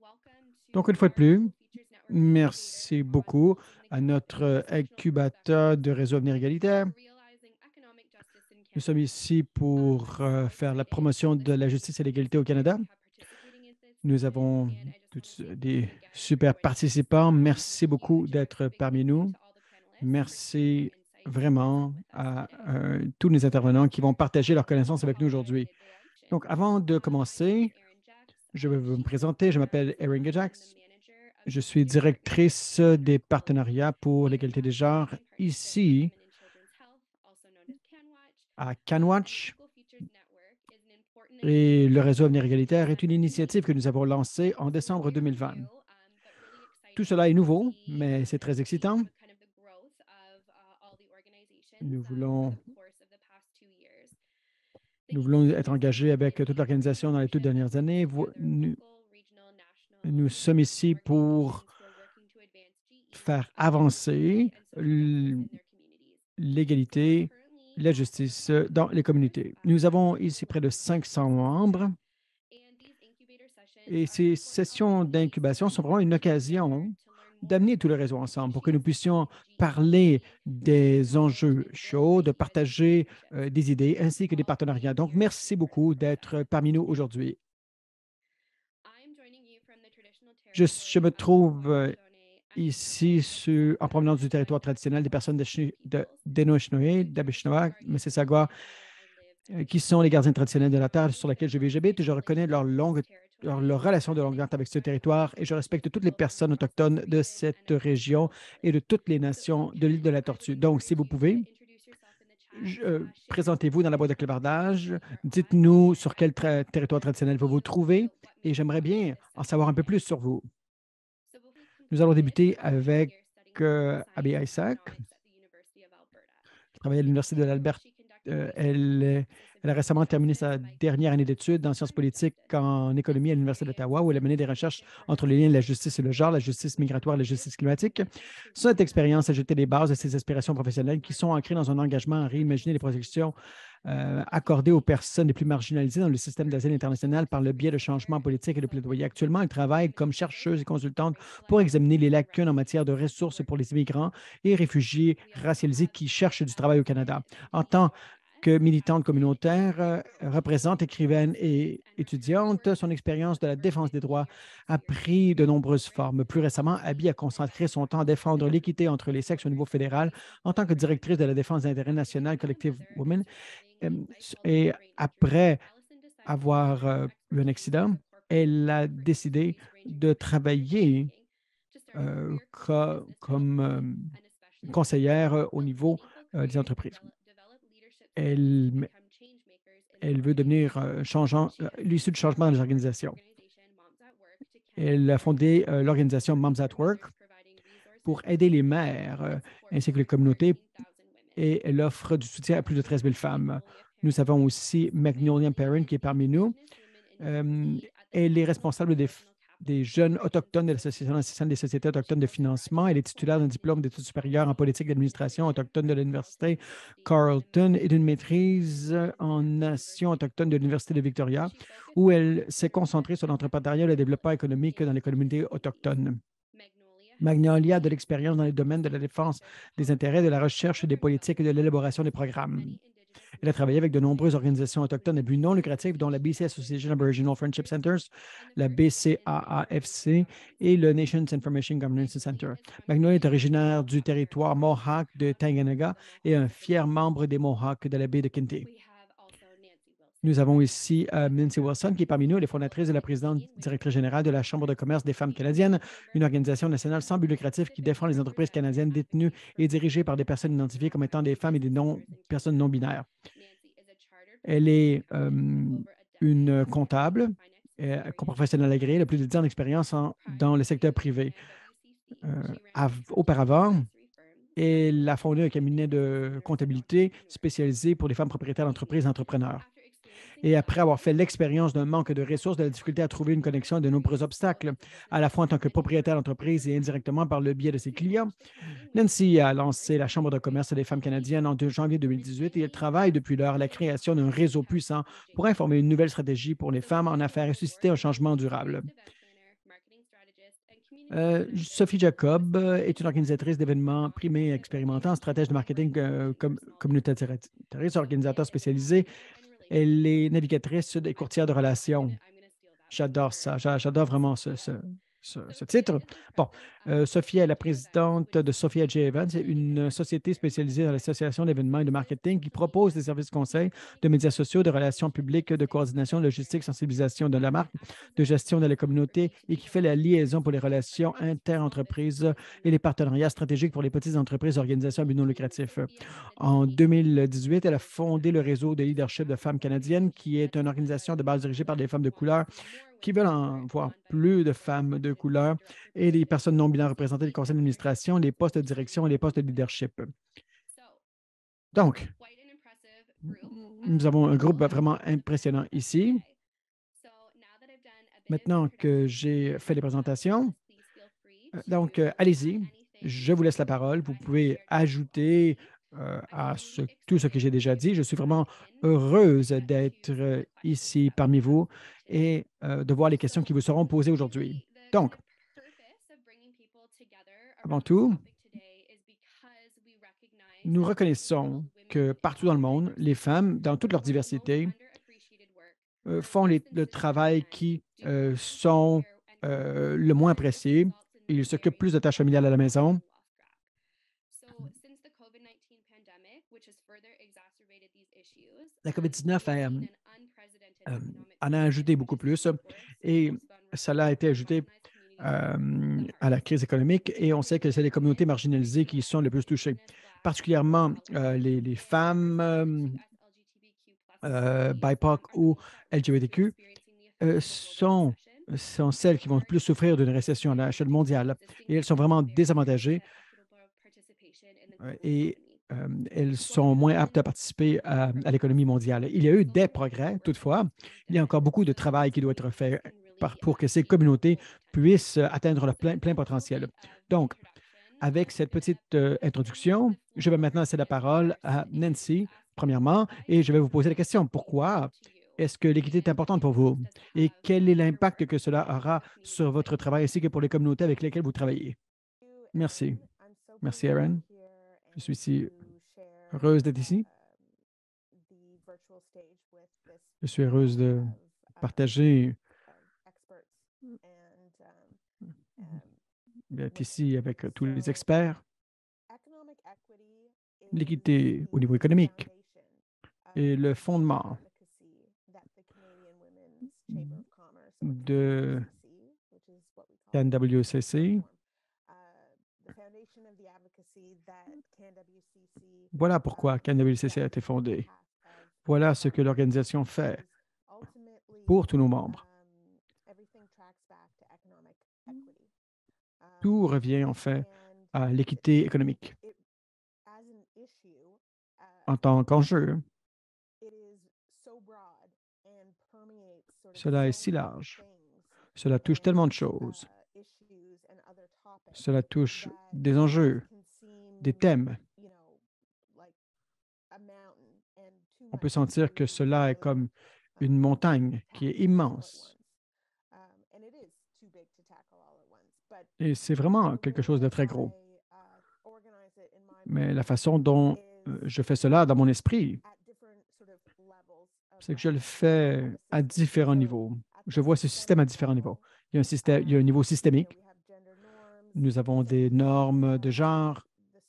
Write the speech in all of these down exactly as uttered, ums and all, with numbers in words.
Donc, une fois de plus, merci beaucoup à notre incubateur de réseau Avenir Égalitaire. Nous sommes ici pour euh, faire la promotion de la justice et l'égalité au Canada. Nous avons tous des super participants. Merci beaucoup d'être parmi nous. Merci vraiment à euh, tous les intervenants qui vont partager leurs connaissances avec nous aujourd'hui. Donc, avant de commencer, je vais vous me présenter. Je m'appelle Erin Gajax. Je suis directrice des partenariats pour l'égalité des genres ici à CanWatch. Et le réseau Avenir Égalitaire est une initiative que nous avons lancée en décembre deux mille vingt. Tout cela est nouveau, mais c'est très excitant. Nous voulons, nous voulons être engagés avec toute l'organisation dans les toutes dernières années. Vous- Nous, nous sommes ici pour faire avancer l- l'égalité, la justice dans les communautés. Nous avons ici près de cinq cents membres et ces sessions d'incubation sont vraiment une occasion d'amener tout le réseau ensemble pour que nous puissions parler des enjeux chauds, de partager euh, des idées ainsi que des partenariats. Donc, merci beaucoup d'être parmi nous aujourd'hui. Je, je me trouve euh, ici sur- en provenance du territoire traditionnel des personnes de d'Anishinaabe, d'Anishinaabe, Mississauga, euh, qui sont les gardiens traditionnels de la terre sur laquelle je vis. J'habite et je reconnais leur longue leur, leur relation de longue date avec ce territoire et je respecte toutes les personnes autochtones de cette région et de toutes les nations de l'île de la Tortue. Donc, si vous pouvez, je- euh, présentez-vous dans la boîte de clavardage, dites-nous sur quel tra- territoire traditionnel vous vous trouvez et j'aimerais bien en savoir un peu plus sur vous. Nous allons débuter avec euh, Abby Isaac, qui travaille à l'Université de l'Alberta. Euh, elle, elle a récemment terminé sa dernière année d'études en sciences politiques en économie à l'Université d'Ottawa, où elle a mené des recherches entre les liens de la justice et le genre, la justice migratoire et la justice climatique. Cette expérience a jeté les bases de ses aspirations professionnelles qui sont ancrées dans un engagement à réimaginer les protections euh, accordées aux personnes les plus marginalisées dans le système d'asile international par le biais de changements politiques et de plaidoyer. Actuellement, elle travaille comme chercheuse et consultante pour examiner les lacunes en matière de ressources pour les immigrants et réfugiés racialisés qui cherchent du travail au Canada. En tant que militante communautaire, euh, représente, écrivaine et étudiante, son expérience de la défense des droits a pris de nombreuses formes. Plus récemment, Abby a concentré son temps à défendre l'équité entre les sexes au niveau fédéral en tant que directrice de la défense d'intérêt national Collective Women. Euh, Et après avoir euh, eu un accident, elle a décidé de travailler euh, co- comme euh, conseillère euh, au niveau euh, des entreprises. Elle, elle veut devenir euh, changeant, euh, l'issue du changement dans les organisations. Elle a fondé euh, l'organisation Moms at Work pour aider les mères euh, ainsi que les communautés et elle offre du soutien à plus de treize mille femmes. Nous avons aussi Magnolia Perrin qui est parmi nous. Euh, elle est responsable des, des jeunes autochtones de l'Association nationale des sociétés autochtones de financement. Elle est titulaire d'un diplôme d'études supérieures en politique d'administration autochtone de l'Université Carleton et d'une maîtrise en nations autochtones de l'Université de Victoria, où elle s'est concentrée sur l'entrepreneuriat et le développement économique dans les communautés autochtones. Magnolia a de l'expérience dans les domaines de la défense des intérêts, de la recherche des politiques et de l'élaboration des programmes. Elle a travaillé avec de nombreuses organisations autochtones à but non lucratif, dont la B C Association Aboriginal Friendship Centers, la B C A A F C et le Nations Information Governance Center. Magnolia est originaire du territoire Mohawk de Tanganyika et un fier membre des Mohawks de la baie de Quinte. Nous avons ici euh, Nancy Wilson, qui est parmi nous, elle est fondatrice et la présidente directrice générale de la Chambre de commerce des femmes canadiennes, une organisation nationale sans but lucratif qui défend les entreprises canadiennes détenues et dirigées par des personnes identifiées comme étant des femmes et des non, personnes non binaires. Elle est euh, une comptable, euh, professionnelle agréée, elle a plus de dix ans d'expérience en- dans le secteur privé. Euh, av- auparavant, elle a fondé un cabinet de comptabilité spécialisé pour les femmes propriétaires d'entreprises et entrepreneurs. Et après avoir fait l'expérience d'un manque de ressources, de la difficulté à trouver une connexion et de nombreux obstacles, à la fois en tant que propriétaire d'entreprise et indirectement par le biais de ses clients, Nancy a lancé la Chambre de commerce des femmes canadiennes en janvier deux mille dix-huit et elle travaille depuis lors à la création d'un réseau puissant pour informer une nouvelle stratégie pour les femmes en affaires et susciter un changement durable. Euh, Sophie Jacob euh, est une organisatrice d'événements primés et expérimentants, stratège de marketing euh, com communautariste, organisateur spécialisé. Elle est navigatrice et courtière de relations. J'adore ça. J'a- J'adore vraiment ce, ce- ce- ce titre. Bon, euh, Sophia est la présidente de Sophia J. Evans, c'est une société spécialisée dans l'association d'événements et de marketing qui propose des services conseils de médias sociaux, de relations publiques, de coordination logistique, sensibilisation de la marque, de gestion de la communauté et qui fait la liaison pour les relations inter-entreprises et les partenariats stratégiques pour les petites entreprises et organisations à but non lucratif. En deux mille dix-huit, elle a fondé le réseau de leadership de femmes canadiennes, qui est une organisation de base dirigée par des femmes de couleur qui veulent en voir plus de femmes de couleur et des personnes non binaires représentées les conseils d'administration, les postes de direction et les postes de leadership. Donc, nous avons un groupe vraiment impressionnant ici. Maintenant que j'ai fait les présentations, euh, donc euh, allez-y, je vous laisse la parole. Vous pouvez ajouter euh, à ce- tout ce que j'ai déjà dit. Je suis vraiment heureuse d'être euh, ici parmi vous et euh, de voir les questions qui vous seront posées aujourd'hui. Donc, avant tout, nous reconnaissons que partout dans le monde, les femmes, dans toute leur diversité, euh, font les- le travail qui euh, sont euh, le moins appréciés. Ils s'occupent plus de tâches familiales à la maison. La COVID dix-neuf a, euh, euh, en a ajouté beaucoup plus et ça a été ajouté euh, à la crise économique et on sait que c'est les communautés marginalisées qui sont les plus touchées, particulièrement euh, les, les femmes euh, euh, B I P O C ou L G B T Q euh, sont, sont celles qui vont plus souffrir d'une récession à l'échelle mondiale et elles sont vraiment désavantagées euh, et euh, elles sont moins aptes à participer à, à l'économie mondiale. Il y a eu des progrès, toutefois, il y a encore beaucoup de travail qui doit être fait par- pour que ces communautés puissent atteindre leur plein, plein potentiel. Donc, avec cette petite euh, introduction, je vais maintenant laisser la parole à Nancy, premièrement, et je vais vous poser la question. Pourquoi est-ce que l'équité est importante pour vous? Et quel est l'impact que cela aura sur votre travail ainsi que pour les communautés avec lesquelles vous travaillez? Merci. Merci, Aaron. Je suis ici heureuse d'être ici. Je suis heureuse de partager, d'être ici avec tous les experts. L'équité au niveau économique est le fondement de N W C C. Voilà pourquoi N W C C a été fondé. Voilà ce que l'organisation fait pour tous nos membres. Tout revient en fait à l'équité économique. En tant qu'enjeu, cela est si large. Cela touche tellement de choses. Cela touche des enjeux, des thèmes. On peut sentir que cela est comme une montagne qui est immense. Et c'est vraiment quelque chose de très gros. Mais la façon dont euh, je fais cela dans mon esprit, c'est que je le fais à différents niveaux. Je vois ce système à différents niveaux. Il y a un système, il y a un niveau systémique. Nous avons des normes de genre,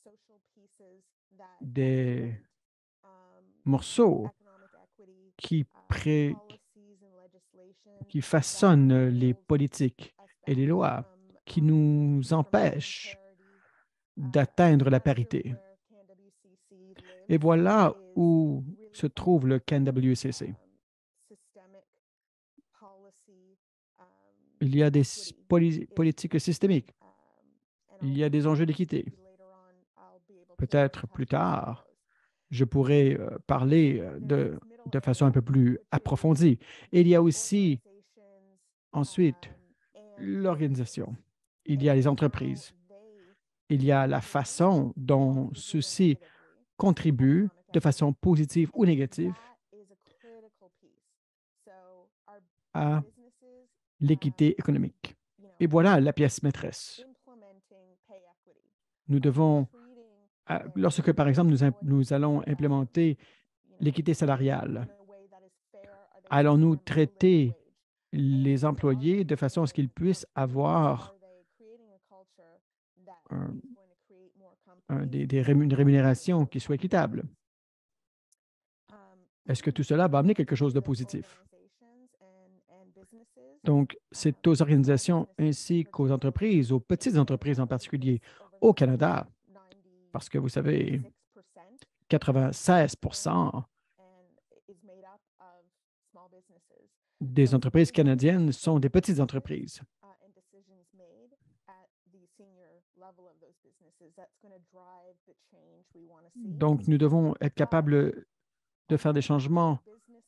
des morceaux qui, pré- qui façonnent les politiques et les lois, qui nous empêchent d'atteindre la parité. Et voilà où se trouve le K N W C C. Il y a des poli- politiques systémiques. Il y a des enjeux d'équité. Peut-être plus tard, je pourrais euh, parler euh, de, de façon un peu plus approfondie. Et il y a aussi ensuite l'organisation. Il y a les entreprises. Il y a la façon dont ceux-ci contribuent de façon positive ou négative à l'équité économique. Et voilà la pièce maîtresse. Nous devons, euh, lorsque, par exemple, nous, nous allons implémenter l'équité salariale, allons-nous traiter les employés de façon à ce qu'ils puissent avoir un, un, des, des rémun- une rémunération qui soit équitable? Est-ce que tout cela va amener quelque chose de positif? Donc, c'est aux organisations ainsi qu'aux entreprises, aux petites entreprises en particulier, au Canada, parce que vous savez, quatre-vingt-seize pour cent des entreprises canadiennes sont des petites entreprises. Donc, nous devons être capables de faire des changements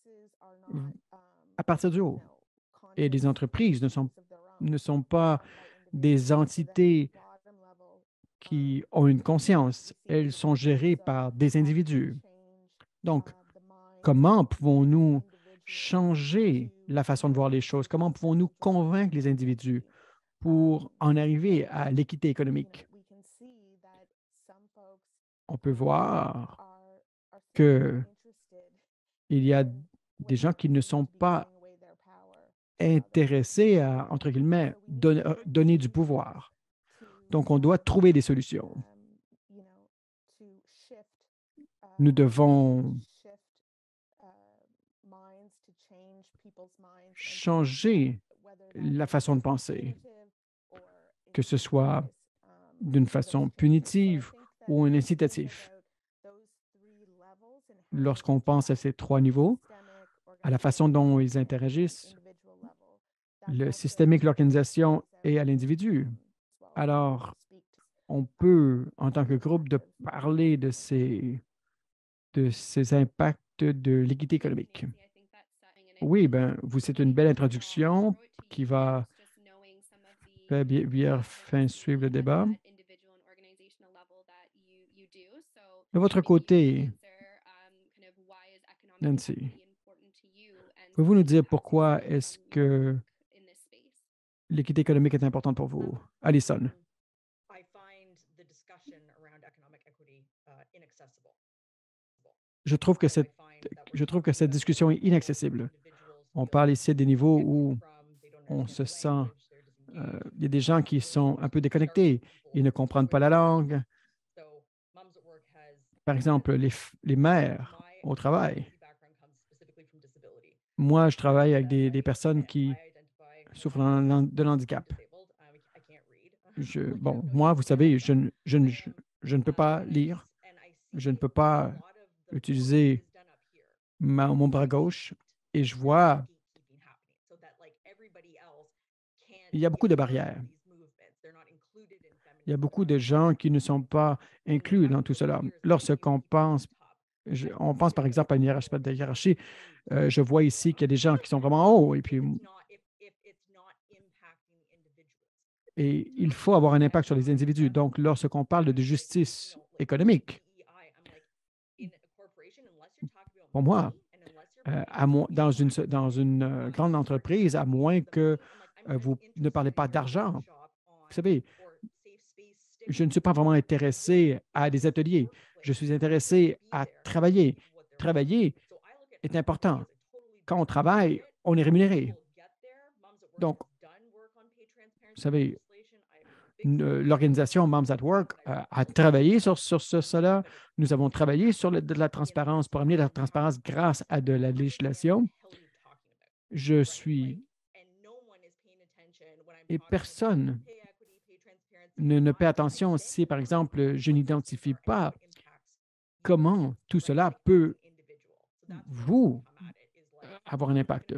à partir du haut. Et les entreprises ne sont, ne sont pas des entités qui ont une conscience. Elles sont gérées par des individus. Donc, comment pouvons-nous changer la façon de voir les choses? Comment pouvons-nous convaincre les individus pour en arriver à l'équité économique? On peut voir qu'il y a des gens qui ne sont pas intéressés à, entre guillemets, don- euh, donner du pouvoir. Donc, on doit trouver des solutions. Nous devons changer la façon de penser, que ce soit d'une façon punitive ou un incitatif. Lorsqu'on pense à ces trois niveaux, à la façon dont ils interagissent, le systémique, l'organisation et à l'individu, alors on peut, en tant que groupe, de parler de ces, de ces impacts de l'équité économique. Oui, ben, vous, c'est une belle introduction qui va faire bien, bien faire suivre le débat. De votre côté, Nancy, pouvez-vous nous dire pourquoi est-ce que l'équité économique est importante pour vous? Alison. Je trouve que cette, je trouve que cette discussion est inaccessible. On parle ici des niveaux où on se sent, euh, il y a des gens qui sont un peu déconnectés, ils ne comprennent pas la langue. Par exemple, les, les mères au travail. Moi, je travaille avec des, des personnes qui souffrent de handicap. Je, bon, moi, vous savez, je, ne- je, ne- je, je ne peux pas lire, je ne peux pas utiliser ma- mon bras gauche et je vois, il y a beaucoup de barrières. Il y a beaucoup de gens qui ne sont pas inclus dans tout cela. Lorsqu'on pense, je- on pense par exemple à une hiérarchie, de hiérarchie, euh, je vois ici qu'il y a des gens qui sont vraiment hauts et puis et il faut avoir un impact sur les individus. Donc, lorsqu'on parle de justice économique, pour moi, euh, à mo- dans une, dans une euh, grande entreprise, à moins que euh, vous ne parlez pas d'argent, vous savez, je ne suis pas vraiment intéressé à des ateliers. Je suis intéressé à travailler. Travailler est important. Quand on travaille, on est rémunéré. Donc, vous savez, l'organisation Moms at Work euh, a travaillé sur, sur ce, cela. Nous avons travaillé sur le, de la transparence pour amener la transparence grâce à de la législation. Je suis et personne ne, ne paie attention si, par exemple, je n'identifie pas comment tout cela peut vous avoir un impact.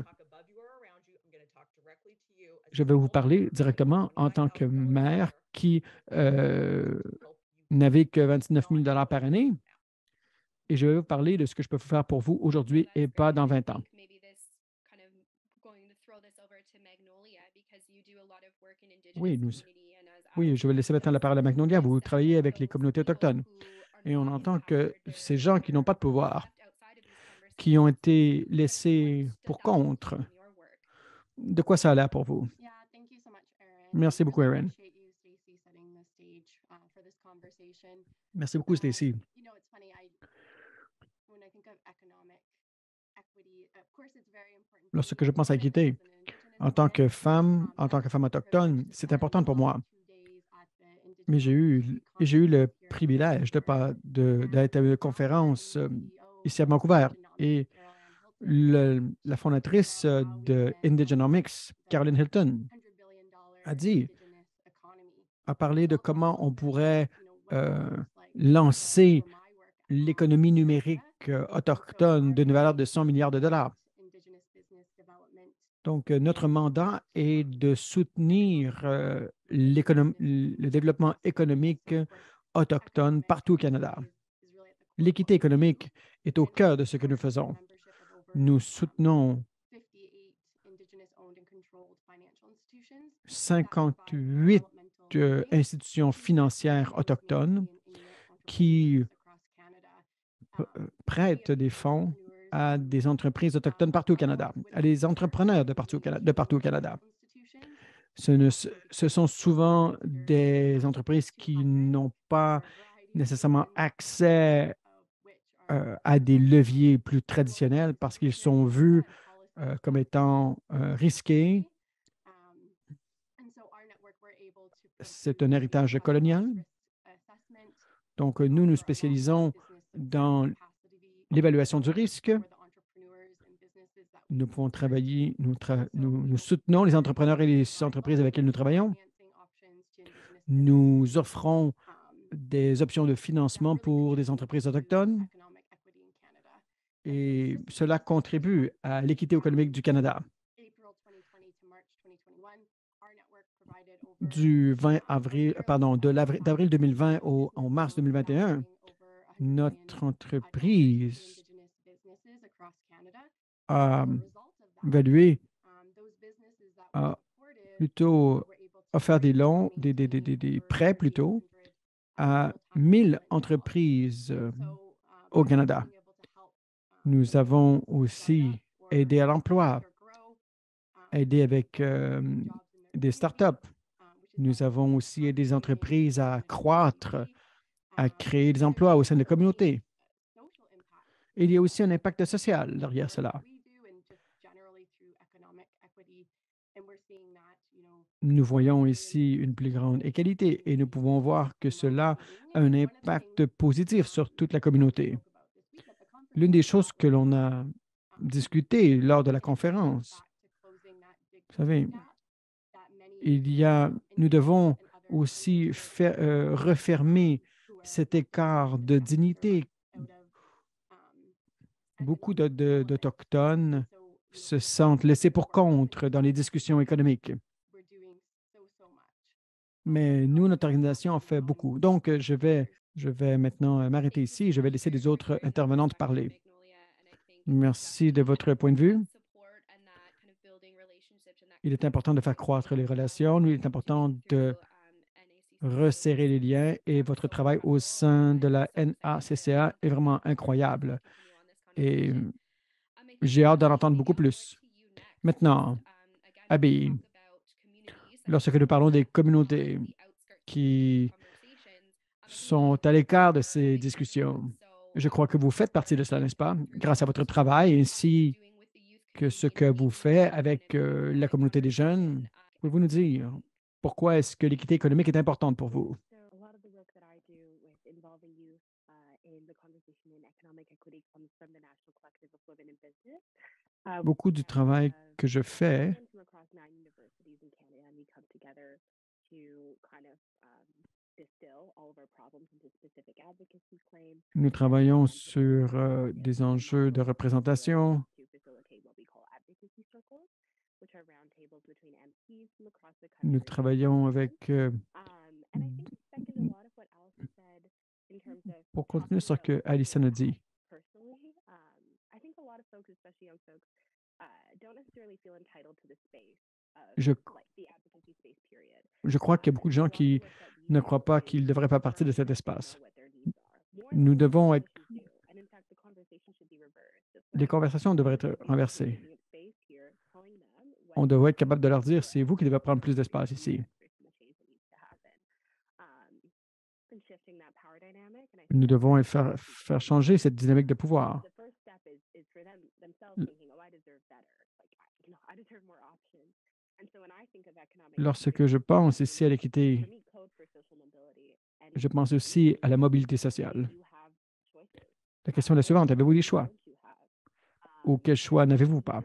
Je vais vous parler directement en tant que maire qui euh, n'avait que vingt-neuf mille dollars par année et je vais vous parler de ce que je peux faire pour vous aujourd'hui et pas dans vingt ans. Oui, nous, oui, je vais laisser maintenant la parole à Magnolia. Vous travaillez avec les communautés autochtones et on entend que ces gens qui n'ont pas de pouvoir, qui ont été laissés pour contre, de quoi ça a l'air pour vous? Merci beaucoup, Erin. Merci beaucoup, Stacy. Lorsque je pense à l'équité, en tant que femme, en tant que femme autochtone, c'est important pour moi. Mais j'ai eu, j'ai eu le privilège de, pas- de- d'être à une conférence euh, ici à Vancouver. Et le- la fondatrice euh, de Indigenomics, Caroline Hilton, a dit, a parlé de comment on pourrait euh, lancer l'économie numérique euh, autochtone d'une valeur de cent milliards de dollars. Donc, euh, notre mandat est de soutenir euh, l'économ- le développement économique autochtone partout au Canada. L'équité économique est au cœur de ce que nous faisons. Nous soutenons cinquante-huit euh, institutions financières autochtones qui euh, prêtent des fonds à des entreprises autochtones partout au Canada, à des entrepreneurs de partout au Canada. De partout au Canada. Ce, ne, ce sont souvent des entreprises qui n'ont pas nécessairement accès euh, à des leviers plus traditionnels parce qu'ils sont vus euh, comme étant euh, risqués. C'est un héritage colonial. Donc, nous nous spécialisons dans l'évaluation du risque. Nous pouvons travailler, nous, tra nous, nous soutenons les entrepreneurs et les entreprises avec lesquelles nous travaillons. Nous offrons des options de financement pour des entreprises autochtones et cela contribue à l'équité économique du Canada. Du vingt avril, pardon, de d'avril deux mille vingt au, au mars deux mille vingt et un, notre entreprise a évalué, a plutôt offert des loans, des, des, des, des, des prêts plutôt, à mille entreprises euh, au Canada. Nous avons aussi aidé à l'emploi, aidé avec euh, des startups. Nous avons aussi aidé des entreprises à croître, à créer des emplois au sein de la communauté. Il y a aussi un impact social derrière cela. Nous voyons ici une plus grande égalité et nous pouvons voir que cela a un impact positif sur toute la communauté. L'une des choses que l'on a discuté lors de la conférence, vous savez, il y a, nous devons aussi faire, euh, refermer cet écart de dignité. Beaucoup d'Autochtones se sentent laissés pour compte dans les discussions économiques. Mais nous, notre organisation en fait beaucoup. Donc, je vais, je vais maintenant m'arrêter ici et je vais laisser les autres intervenantes parler. Merci de votre point de vue. Il est important de faire croître les relations. Il est important de resserrer les liens et votre travail au sein de la N A C C A est vraiment incroyable. Et j'ai hâte d'en entendre beaucoup plus. Maintenant, Abby, lorsque nous parlons des communautés qui sont à l'écart de ces discussions, je crois que vous faites partie de cela, n'est-ce pas? Grâce à votre travail ainsi que ce que vous faites avec euh, la communauté des jeunes, pouvez-vous nous dire pourquoi est-ce que l'équité économique est importante pour vous? Beaucoup du travail que je fais nous travaillons sur euh, des enjeux de représentation. Nous travaillons avec, euh, pour continuer sur ce que Alison a dit, je, je crois qu'il y a beaucoup de gens qui ne croient pas qu'ils ne devraient pas partir de cet espace. Nous devons être... Les conversations devraient être renversées. On devrait être capable de leur dire, c'est vous qui devez prendre plus d'espace ici. Nous devons faire, faire changer cette dynamique de pouvoir. Lorsque je pense ici à l'équité, je pense aussi à la mobilité sociale. La question est la suivante, avez-vous des choix? Ou quel choix n'avez-vous pas?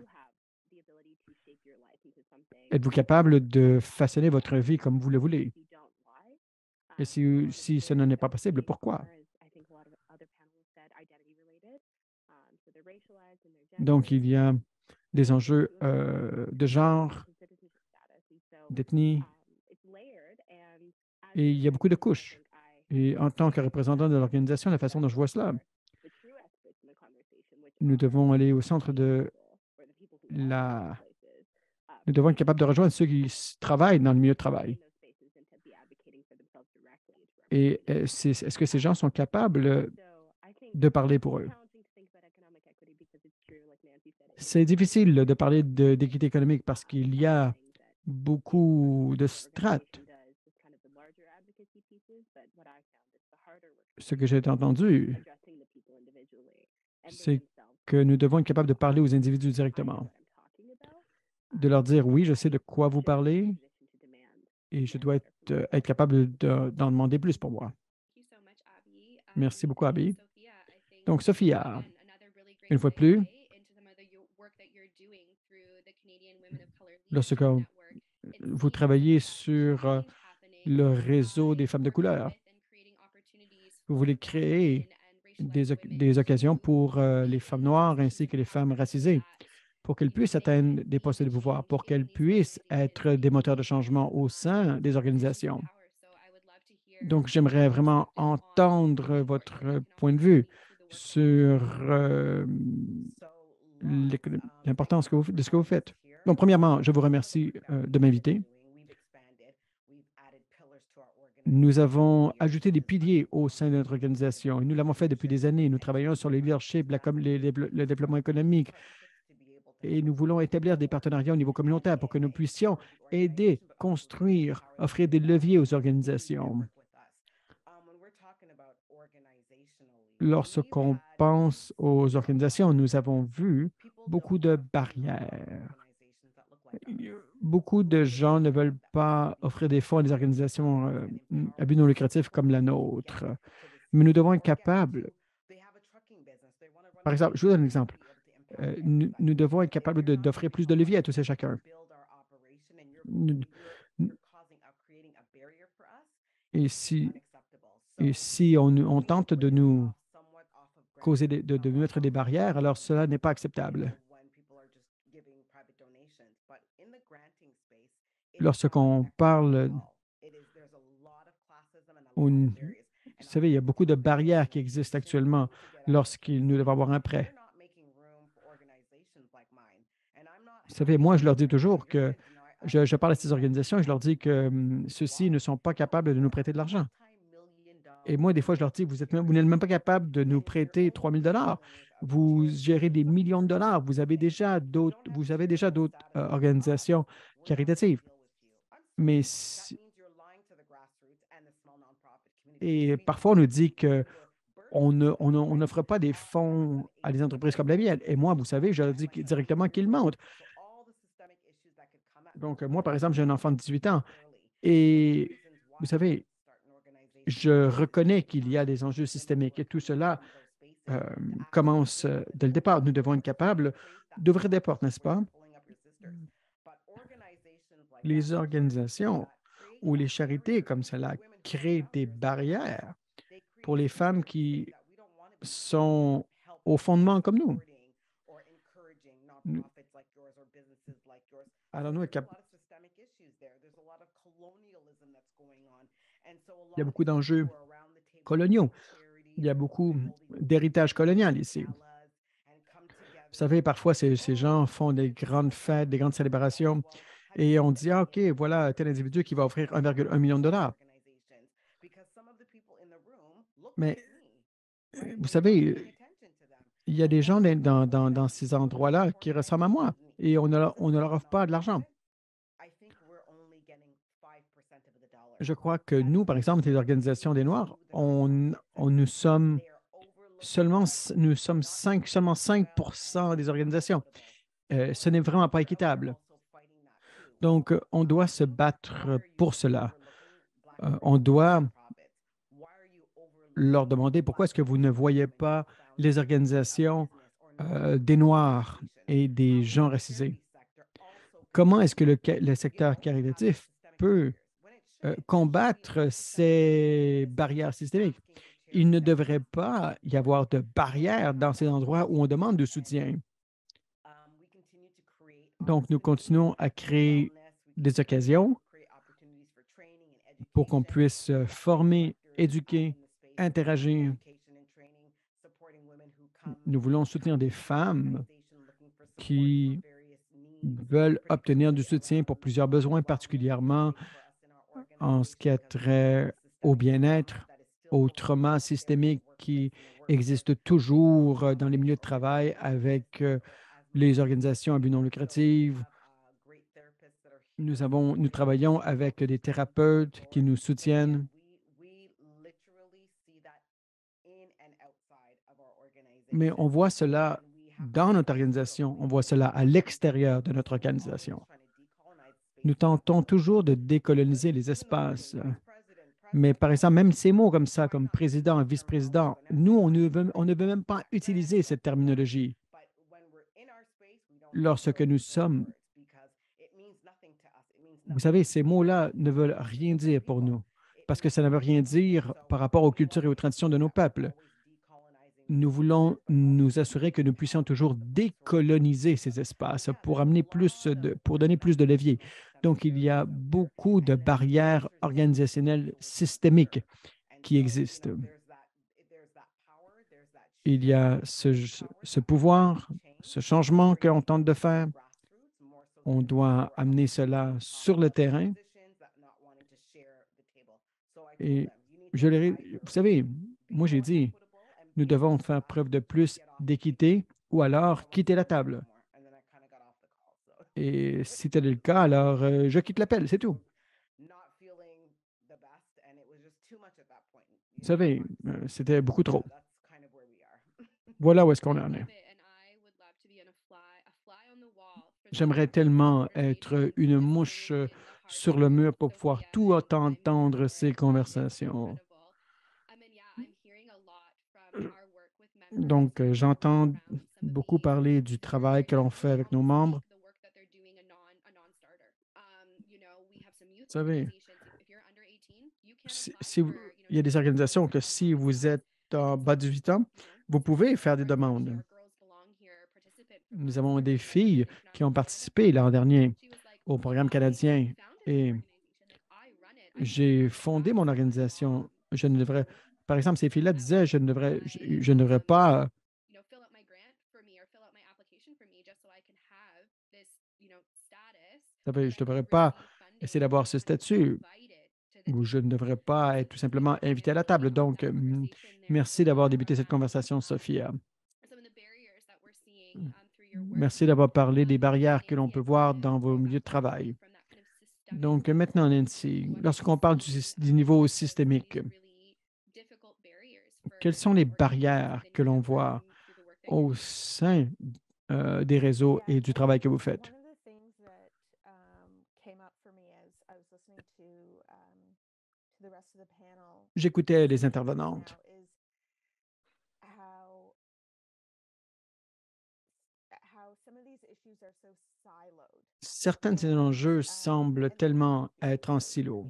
Êtes-vous capable de façonner votre vie comme vous le voulez? Et si, si ce n'est pas possible, pourquoi? Donc, il y a des enjeux euh, de genre, d'ethnie, et il y a beaucoup de couches. Et en tant que représentant de l'organisation, la façon dont je vois cela, nous devons aller au centre de la... Nous devons être capables de rejoindre ceux qui s- travaillent dans le milieu de travail. Et euh, c'est- est-ce que ces gens sont capables de parler pour eux? C'est difficile de parler de- d'équité économique parce qu'il y a beaucoup de strates. Ce que j'ai entendu, c'est que nous devons être capables de parler aux individus directement, de leur dire, oui, je sais de quoi vous parlez et je dois être, euh, être capable de- d'en demander plus pour moi. Merci beaucoup, Abby. Donc, Sophia, une fois de plus, lorsque vous travaillez sur euh, le réseau des femmes de couleur, vous voulez créer des, oc- des occasions pour euh, les femmes noires ainsi que les femmes racisées, pour qu'elles puissent atteindre des postes de pouvoir, pour qu'elles puissent être des moteurs de changement au sein des organisations. Donc, j'aimerais vraiment entendre votre point de vue sur euh, l'écono- l'importance que vous- de ce que vous faites. Donc, premièrement, je vous remercie euh, de m'inviter. Nous avons ajouté des piliers au sein de notre organisation et nous l'avons fait depuis des années. Nous travaillons sur le leadership, la com- les- les- le développement économique et nous voulons établir des partenariats au niveau communautaire pour que nous puissions aider, construire, offrir des leviers aux organisations. Lorsqu'on pense aux organisations, nous avons vu beaucoup de barrières. Beaucoup de gens ne veulent pas offrir des fonds à des organisations euh, à but non lucratif comme la nôtre. Mais nous devons être capables. Par exemple, je vous donne un exemple. Euh, nous, nous devons être capables de- d'offrir plus de leviers à tous et chacun. Nous- Et si, et si on, on tente de nous causer des- de, de mettre des barrières, alors cela n'est pas acceptable. Lorsqu'on parle, au- vous savez, il y a beaucoup de barrières qui existent actuellement lorsqu'il nous devons avoir un prêt. Vous savez, moi, je leur dis toujours que je, je parle à ces organisations et je leur dis que hum, ceux-ci ne sont pas capables de nous prêter de l'argent. Et moi, des fois, je leur dis, vous êtes même- vous n'êtes même pas capable de nous prêter trois mille dollars. Vous gérez des millions de dollars. Vous avez déjà d'autres, vous avez déjà d'autres euh, organisations caritatives. Mais si- et parfois, on nous dit que on ne- on ne- on n'offre pas des fonds à des entreprises comme la mienne. Et moi, vous savez, je leur dis directement qu'ils mentent. Donc, moi, par exemple, j'ai un enfant de dix-huit ans et vous savez, je reconnais qu'il y a des enjeux systémiques et tout cela euh, commence euh, dès le départ. Nous devons être capables d'ouvrir des portes, n'est-ce pas? Les organisations ou les charités comme cela créent des barrières pour les femmes qui sont au fondement comme nous. Nous- Allons-nous être cap- Il y a beaucoup d'enjeux coloniaux. Il y a beaucoup d'héritage colonial ici. Vous savez, parfois, ces, ces gens font des grandes fêtes, des grandes célébrations, et on dit, ah, OK, voilà tel individu qui va offrir un virgule un million de dollars. Mais euh, vous savez, il y a des gens dans, dans- dans- dans ces endroits-là qui ressemblent à moi et on ne, leur- on ne leur offre pas de l'argent. Je crois que nous, par exemple, les organisations des Noirs, on, on- nous sommes seulement, nous sommes cinq, seulement cinq pour cent des organisations. Euh, ce n'est vraiment pas équitable. Donc, euh, on doit se battre pour cela. Euh, on doit leur demander pourquoi est-ce que vous ne voyez pas les organisations euh, des Noirs et des gens racisés. Comment est-ce que le, ca- le secteur caritatif peut euh, combattre ces barrières systémiques? Il ne devrait pas y avoir de barrières dans ces endroits où on demande du soutien. Donc, nous continuons à créer des occasions pour qu'on puisse euh, former, éduquer, interagir. Nous voulons soutenir des femmes qui veulent obtenir du soutien pour plusieurs besoins, particulièrement en ce qui a trait au bien-être, au trauma systémique qui existe toujours euh, dans les milieux de travail avec euh, les organisations à but non lucratif. Nous avons, nous travaillons avec des thérapeutes qui nous soutiennent, mais on voit cela dans notre organisation, on voit cela à l'extérieur de notre organisation. Nous tentons toujours de décoloniser les espaces. Mais par exemple, même ces mots comme ça, comme président, vice-président, nous, on ne veut, on ne veut même pas utiliser cette terminologie lorsque nous sommes. Vous savez, ces mots-là ne veulent rien dire pour nous parce que ça ne veut rien dire par rapport aux cultures et aux traditions de nos peuples. Nous voulons nous assurer que nous puissions toujours décoloniser ces espaces pour amener plus de, pour donner plus de levier. Donc, il y a beaucoup de barrières organisationnelles systémiques qui existent. Il y a ce, ce pouvoir, ce changement qu'on tente de faire. On doit amener cela sur le terrain. Et je leur ai- vous savez, moi j'ai dit, nous devons faire preuve de plus d'équité ou alors quitter la table. Et si c'était le cas, alors euh, je quitte l'appel, c'est tout. Vous savez, euh, c'était beaucoup trop. Voilà où est-ce qu'on en est. J'aimerais tellement être une mouche euh, sur le mur pour pouvoir tout entendre ces conversations. Donc, euh, j'entends beaucoup parler du travail que l'on fait avec nos membres. Vous savez, si, si vous- il y a des organisations que si vous êtes en bas de dix-huit ans, vous pouvez faire des demandes. Nous avons des filles qui ont participé l'an dernier au programme canadien et j'ai fondé mon organisation. Je ne devrais, par exemple, ces filles-là disaient, je ne devrais, je, je ne devrais pas, je ne devrais pas essayer d'avoir ce statut ou je ne devrais pas être tout simplement invité à la table. Donc, mm, merci d'avoir débuté cette conversation, Sophia. Merci d'avoir parlé des barrières que l'on peut voir dans vos milieux de travail. Donc, maintenant, Nancy, lorsqu'on parle du, du niveau systémique, quelles sont les barrières que l'on voit au sein euh, des réseaux et du travail que vous faites? J'écoutais les intervenantes. Certains de ces enjeux semblent tellement être en silo.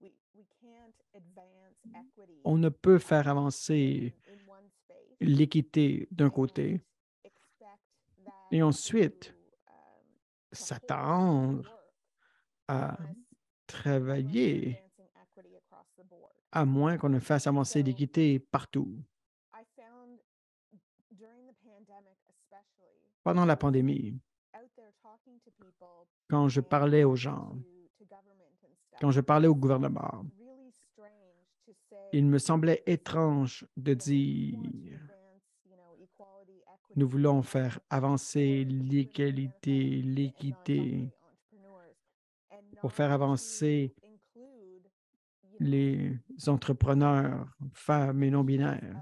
On ne peut faire avancer l'équité d'un côté et ensuite s'attendre à travailler à moins qu'on ne fasse avancer l'équité partout. Pendant la pandémie, quand je parlais aux gens, quand je parlais au gouvernement, il me semblait étrange de dire, nous voulons faire avancer l'égalité, l'équité, pour faire avancer les entrepreneurs, femmes et non-binaires,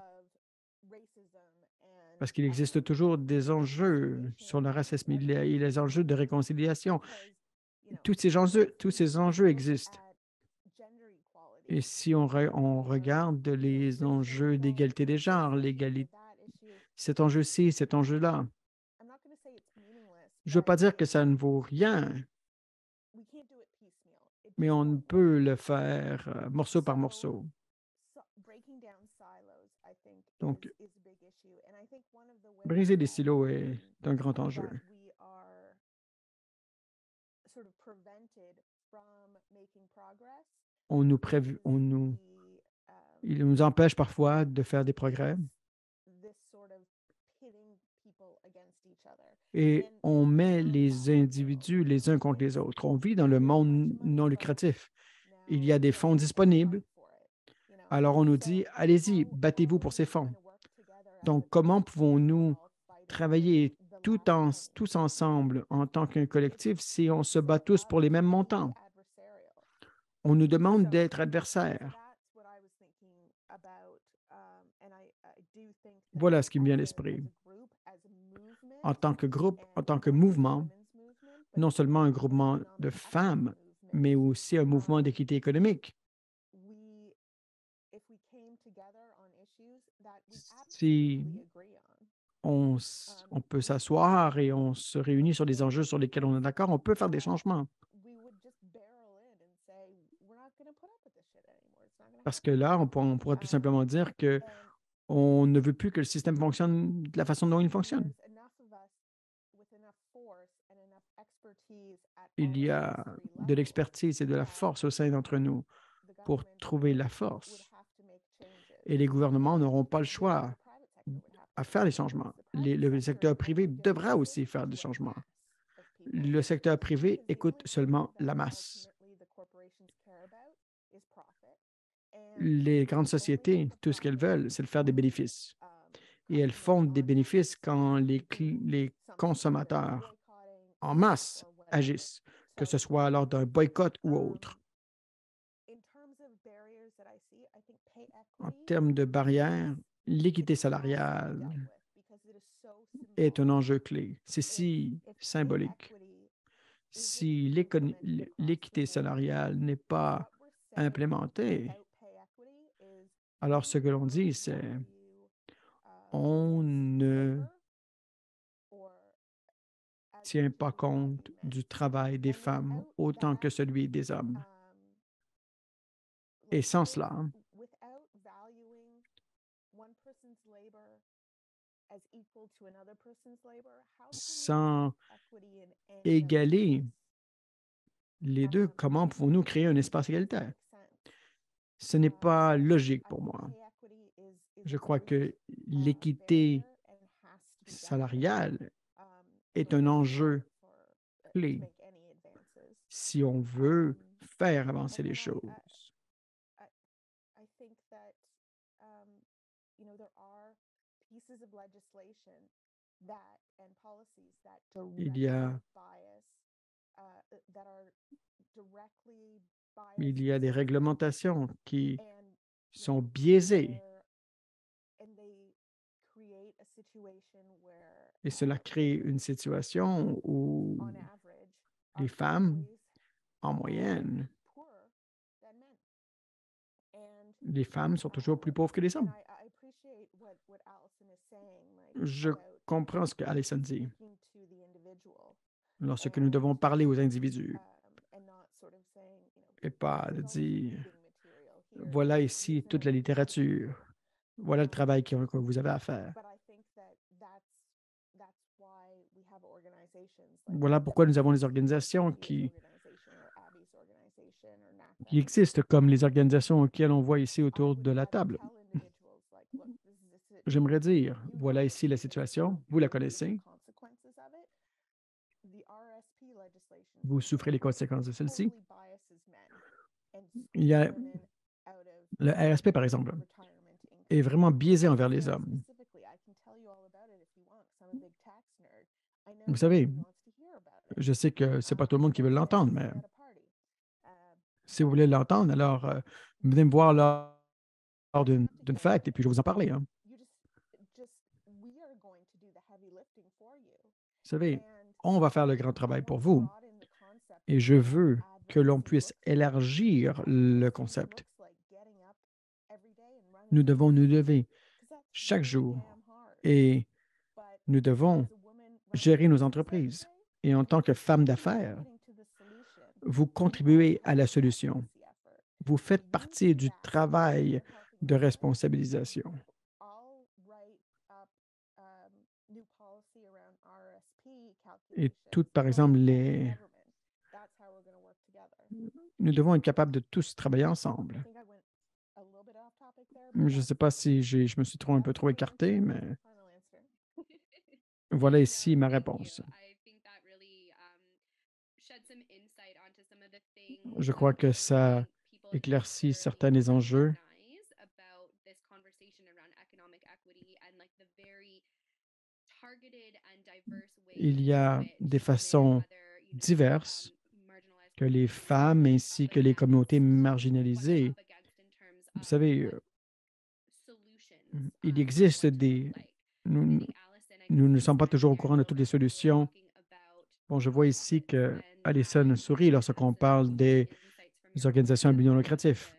parce qu'il existe toujours des enjeux sur le racisme, il y a, il y a les enjeux de réconciliation. Tous ces enjeux, tous ces enjeux existent. Et si on, re- on regarde les enjeux d'égalité des genres, l'égalité, cet enjeu-ci, cet enjeu-là, je ne veux pas dire que ça ne vaut rien, mais on ne peut le faire euh, morceau par morceau. Donc, briser les silos est un grand enjeu. On nous, prévu, on nous, il nous empêche parfois de faire des progrès et on met les individus les uns contre les autres. On vit dans le monde non lucratif. Il y a des fonds disponibles. Alors on nous dit, allez-y, battez-vous pour ces fonds. Donc, comment pouvons-nous travailler tout en, tous ensemble en tant qu'un collectif si on se bat tous pour les mêmes montants? On nous demande d'être adversaires. Voilà ce qui me vient à l'esprit. En tant que groupe, en tant que mouvement, non seulement un groupement de femmes, mais aussi un mouvement d'équité économique. Si on, on peut s'asseoir et on se réunit sur des enjeux sur lesquels on est d'accord, on peut faire des changements. Parce que là, on, on pourrait tout simplement dire que on ne veut plus que le système fonctionne de la façon dont il fonctionne. Il y a de l'expertise et de la force au sein d'entre nous pour trouver la force. Et les gouvernements n'auront pas le choix à faire les changements. Les, le secteur privé devra aussi faire des changements. Le secteur privé écoute seulement la masse. Les grandes sociétés, tout ce qu'elles veulent, c'est de faire des bénéfices. Et elles font des bénéfices quand les, les consommateurs en masse agissent, que ce soit lors d'un boycott ou autre. En termes de barrières, l'équité salariale est un enjeu clé. C'est si symbolique. Si l'équité salariale n'est pas implémentée, alors ce que l'on dit, c'est on ne tient pas compte du travail des femmes autant que celui des hommes. Et sans cela, sans égaler les deux, comment pouvons-nous créer un espace égalitaire? Ce n'est pas logique pour moi. Je crois que l'équité salariale est un enjeu clé si on veut faire avancer les choses. Il y a, il y a des réglementations qui sont biaisées et cela crée une situation où les femmes, en moyenne, les femmes sont toujours plus pauvres que les hommes. Je comprends ce que Alison dit lorsque nous devons parler aux individus et pas dire voilà ici toute la littérature, voilà le travail que vous avez à faire. Voilà pourquoi nous avons des organisations qui, qui existent comme les organisations auxquelles on voit ici autour de la table. J'aimerais dire, voilà ici la situation, vous la connaissez. Vous souffrez les conséquences de celle-ci. Il y a le R S P, par exemple, est vraiment biaisé envers les hommes. Vous savez, je sais que ce n'est pas tout le monde qui veut l'entendre, mais Si vous voulez l'entendre, alors euh, venez me voir lors lors d'une d'une fête et puis je vais vous en parler, hein. Vous savez, on va faire le grand travail pour vous et je veux que l'on puisse élargir le concept. Nous devons nous lever chaque jour et nous devons gérer nos entreprises. Et en tant que femme d'affaires, vous contribuez à la solution. Vous faites partie du travail de responsabilisation. Et toutes, par exemple, les... Nous devons être capables de tous travailler ensemble. Je ne sais pas si j'ai- je me suis trop un peu trop écarté, mais voilà ici ma réponse. Je crois que ça éclaircit certains des enjeux. Il y a des façons diverses que les femmes ainsi que les communautés marginalisées, vous savez, euh, il existe des... Nous, nous ne sommes pas toujours au courant de toutes les solutions. Bon, je vois ici que Alison sourit lorsqu'on parle des organisations à but non lucratif.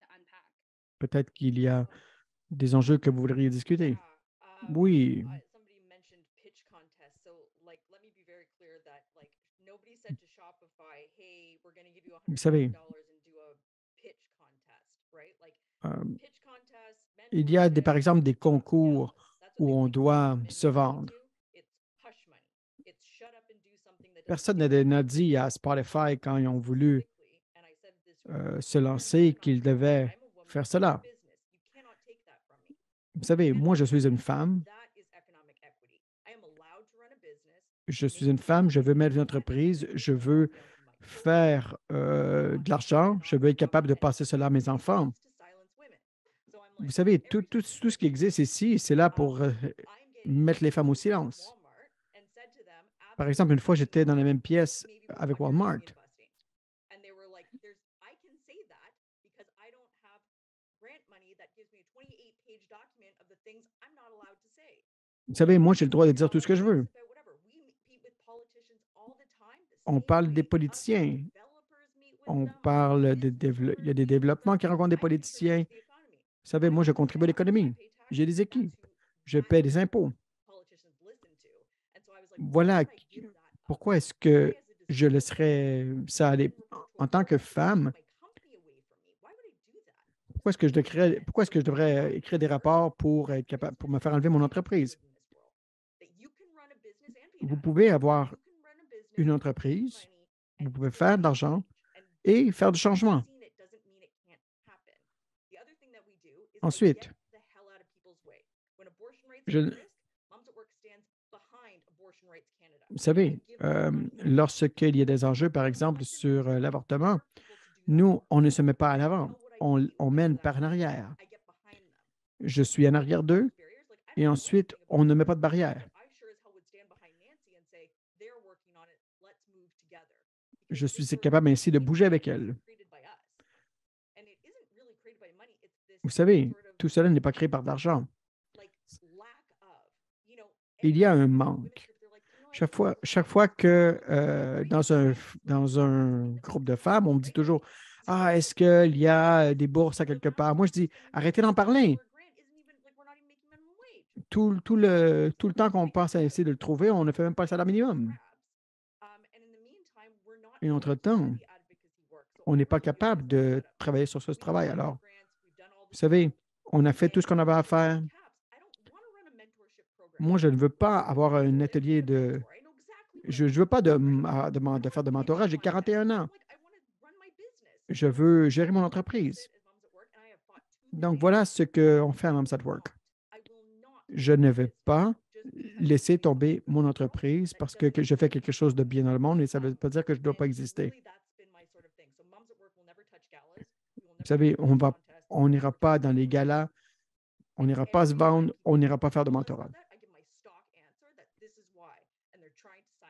Peut-être qu'il y a des enjeux que vous voudriez discuter. Yeah, um, Oui, uh, somebody mentioned pitch contests. So, like, let me be very clear that, like, nobody said to Shopify, "Hey, we're going to give you a vous hundred thousand savez, dollars and do a pitch contest," right? Like, euh, pitch contests, il y a des, mentorship, par exemple des uh, concours scalable. That's what où they on like to doit do. And se you know what, vendre. too? It's hush money. It's shut up and do something that doesn't Personne give you n'a money. dit à And Spotify quand ils ont voulu specifically, and I said this euh, se earlier, I'm lancer not qu'ils Trump. devaient I'm a woman. faire I have a cela. business. You cannot take that from me. Vous You savez, moi, cannot je take suis une that from me. femme. That is economic equity. I am allowed to run a business, Je suis make une femme. Je profits, veux mettre une and entreprise. Je exponentially veux compound my children, faire euh, not de l'argent. Je not veux être not capable de men. passer cela à mes It enfants. wants to silence women. So I'm Vous like, savez, tout, every tout, time you tout go ce qui to a existe business, ici, c'est là um, pour euh, I'm getting mettre les femmes au I went to silence. Walmart and said to them, Par exemple, une absolutely, fois, you j'étais can dans la run même pièce maybe with avec what you're Walmart. doing in busting. And they were like, there's I can say that because I don't have grant money that gives me a twenty-eight page document of the things I'm not allowed to say. Vous savez, moi, j'ai le droit de dire tout ce que je Politics veux. about whatever. We meet with politicians all the time the On same parle des way other politiciens. developers meet with On them, other parle de business dévelop- il y a owners des meet with développements them. qui rencontrent des I politiciens. contribute Vous to the economy. savez, I moi, je work for contribue à them. I l'économie. pay J'ai taxes. des That's équipes. who Je that's paie des who impôts. politicians listen to. And so I was like, why Voilà would I give that up? pourquoi est-ce Why que as a je descriptor laisserais would ça I aller? then report to a En tant que board and take femme, my company away from me? Why would I do that? pourquoi est-ce Doesn't que je make any devrais, sense. pourquoi est-ce So que je devrais euh, I'm écrire des concerned rapports pour that être capable, pour business me faire enlever can mon pay it entreprise? forward in this world. That you can run a business and be an Vous addict. pouvez avoir You can run a business, une make entreprise, money, and vous pouvez still faire de be l'argent engaged. And et just faire du because you've changement. seen it doesn't mean it can't happen. The other thing that we do is I Ensuite, get the hell out of people's way. When abortion rights je, are at risk, Moms at Work stands behind Abortion Rights Canada. vous I savez, give them euh, money. lorsqu'il y a So des enjeux, par we exemple, collectively sur euh, need l'avortement, more people to do that nous, work. on ne se met pas à And l'avant, you know what I do? on, You on answer mène that par en question. arrière. I get behind them. Je suis en We arrière don't put d'eux those barriers. Like, I et don't know ensuite, anything about on ne met pas de abortion, barrière. but I sure as hell would stand behind Nancy and say, they're working on it. Let's move together. Because Je this suis capable ainsi de organization bouger avec isn't elle. created by us. And it isn't really created by money. It's this Vous savez, sort of tout cela n'est pas créé par de l'argent. like lack of, you know, Il y a anytime un I talk to women's manque. groups, they're like, you know, I Chaque just feel fois, like running chaque a fois business. que I'm like, euh, great, dans un, right? f- dans That un doesn't mean that groupe makes de sense, femmes, on me dit right? Like toujours, ah, support est-ce system doesn't qu'il y make sense. a des bourses à So quelque now part? Moi, je Moms dis, at Work arrêtez d'en parler. for a grant isn't even like we're not even making minimum wage. Tout, tout le, tout le temps qu'on passe à essayer de le trouver, on ne fait même pas le salaire minimum. Um, and in the meantime, we're not Et able to do entre-temps, the advocacy work. So on I n'est pas really do capable this as a de setup. travailler sur ce We've travail. applied Alors, for grants, we've done all vous this stuff. savez, on a fait tout And ce qu'on avait à with those faire. caps, I don't want to run a mentorship program. Moi, je ne veux pas I avoir un live atelier with a de... mentor. I know exactly what I Je ne want veux to pas do, de, right? ah, de, men- I de don't faire want de pitch mentorat. J'ai quarante et contests. un I'm ans. like, I want to run my business. Je veux So gérer mon that's what we entreprise. sit as Moms at Work, and I have fought tooth and Donc, nail. voilà ce qu'on fait à Moms at I will Work. not, I will not Je leave ne my vais business pas just because I'm laisser doing tomber something good mon in the world. entreprise That parce que, doesn't que je make fais any quelque sense. chose de bien dans le monde et ça ne veut Um, pas dire que je ne dois pas and exister. really, that's been my sort of thing. So Moms at Work will never touch galas. We will Vous never savez, touch on pitch va, contests. on We'll n'ira never pas touch dans les mentorship. galas, on And n'ira pas se every time vendre, on people n'ira pas faire de tell us mentorat. about that, I give my stock answer that this is why, and they're trying to silence you.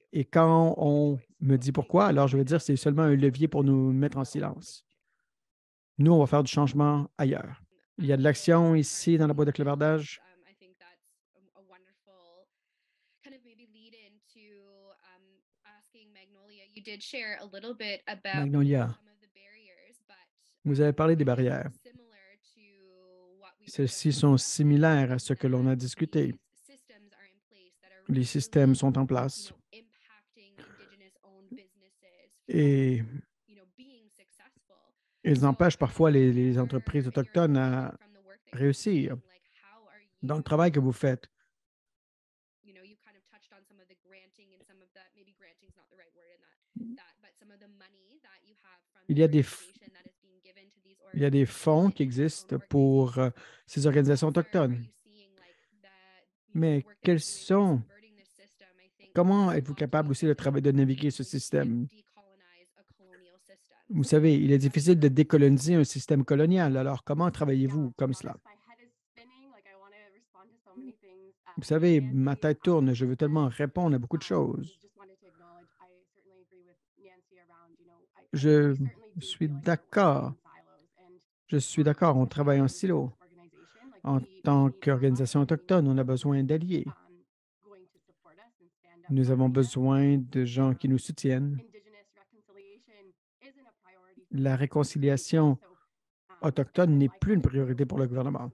Et quand on me dit pourquoi, alors je vais dire que c'est seulement un levier pour nous mettre en silence. Nous, on va faire du changement ailleurs. Il y a de l'action ici dans la boîte de clavardage. Magnolia, vous avez parlé des barrières. Celles-ci sont similaires à ce que l'on a discuté. Les systèmes sont en place et ils empêchent parfois les, les entreprises autochtones à réussir dans le travail que vous faites. Il y a des, il y a des fonds qui existent pour euh, ces organisations autochtones. Mais quels sont, comment êtes-vous capable aussi de travailler, de naviguer ce système? Vous savez, il est difficile de décoloniser un système colonial. Alors, comment travaillez-vous comme cela? Vous savez, ma tête tourne. Je veux tellement répondre à beaucoup de choses. Je suis d'accord. Je suis d'accord. On travaille en silo. En tant qu'organisation autochtone, on a besoin d'alliés. Nous avons besoin de gens qui nous soutiennent. La réconciliation autochtone n'est plus une priorité pour le gouvernement.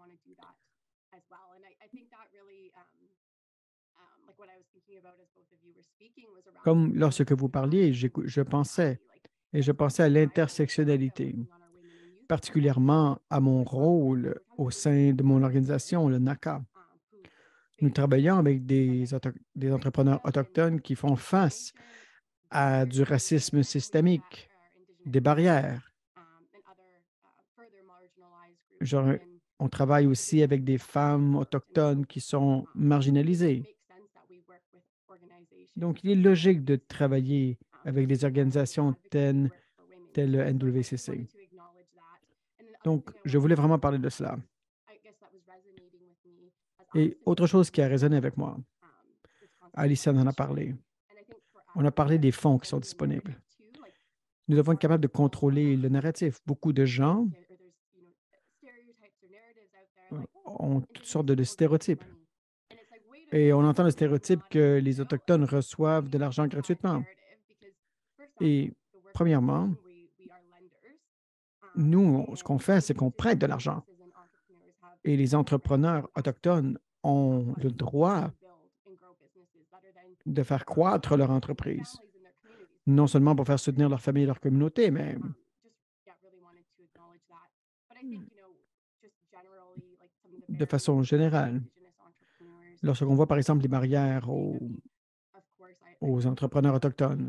Comme lorsque vous parliez, je pensais, et je pensais à l'intersectionnalité, particulièrement à mon rôle au sein de mon organisation, le NACA. Nous travaillons avec des, des entrepreneurs autochtones qui font face à du racisme systémique, des barrières. Genre, on travaille aussi avec des femmes autochtones qui sont marginalisées. Donc, il est logique de travailler avec des organisations telles, telles le N W C C. Donc, je voulais vraiment parler de cela. Et autre chose qui a résonné avec moi, Alicia en a parlé. On a parlé des fonds qui sont disponibles. Nous devons être capables de contrôler le narratif. Beaucoup de gens ont toutes sortes de, de stéréotypes. Et on entend le stéréotype que les Autochtones reçoivent de l'argent gratuitement. Et premièrement, nous, ce qu'on fait, c'est qu'on prête de l'argent. Et les entrepreneurs autochtones ont le droit de faire croître leur entreprise, non seulement pour faire soutenir leur famille et leur communauté, mais de façon générale. Lorsqu'on voit, par exemple, les barrières aux, aux entrepreneurs autochtones,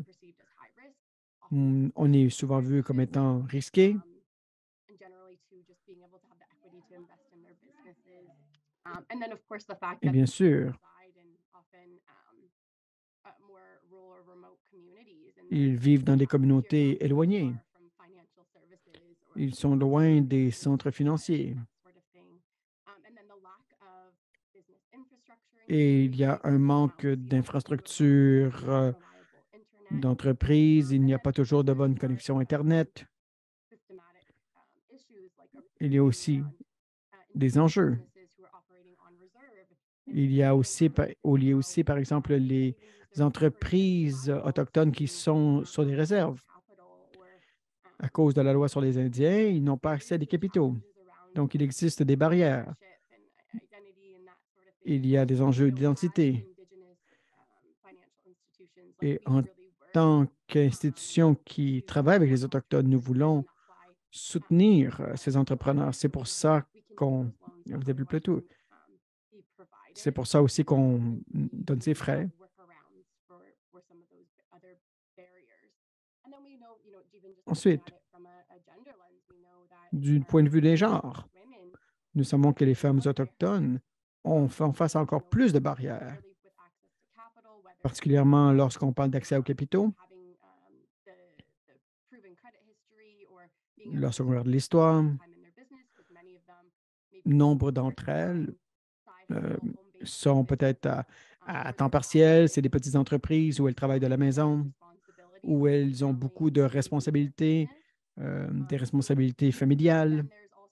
on est souvent vu comme étant risqué. Et bien sûr, ils vivent dans des communautés éloignées. Ils sont loin des centres financiers. Et il y a un manque d'infrastructures euh, d'entreprise. Il n'y a pas toujours de bonne connexion Internet. Il y a aussi des enjeux. Il y a aussi, il y a aussi, par exemple, les entreprises autochtones qui sont sur des réserves. À cause de la loi sur les Indiens, ils n'ont pas accès à des capitaux. Donc, il existe des barrières. Il y a des enjeux d'identité. Et en tant qu'institution qui travaille avec les Autochtones, nous voulons soutenir ces entrepreneurs. C'est pour ça qu'on développe tout. C'est pour ça aussi qu'on donne ses frais. Ensuite, du point de vue des genres, nous savons que les femmes autochtones ont font face à encore plus de barrières, particulièrement lorsqu'on parle d'accès aux capitaux. Lorsqu'on regarde l'histoire, nombre d'entre elles euh, sont peut-être à temps partiel, c'est des petites entreprises où elles travaillent de la maison, où elles ont beaucoup de responsabilités, euh, des responsabilités familiales.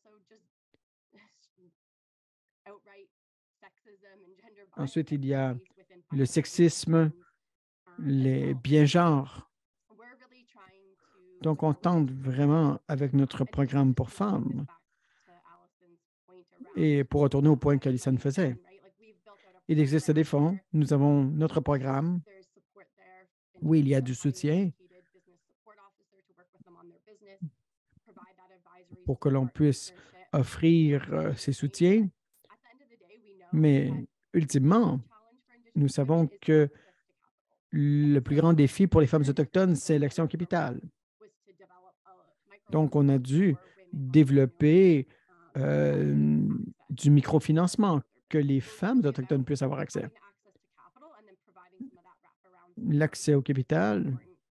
Ensuite, il y a le sexisme, les biens-genres. Donc, on tente vraiment avec notre programme pour femmes. Et pour retourner au point qu'Alison faisait, il existe des fonds. Nous avons notre programme. Oui, il y a du soutien pour que l'on puisse offrir euh, ces soutiens. Mais ultimement, nous savons que le plus grand défi pour les femmes autochtones, c'est l'action capitale. Donc, on a dû développer euh, du microfinancement que les femmes autochtones puissent avoir accès. L'accès au capital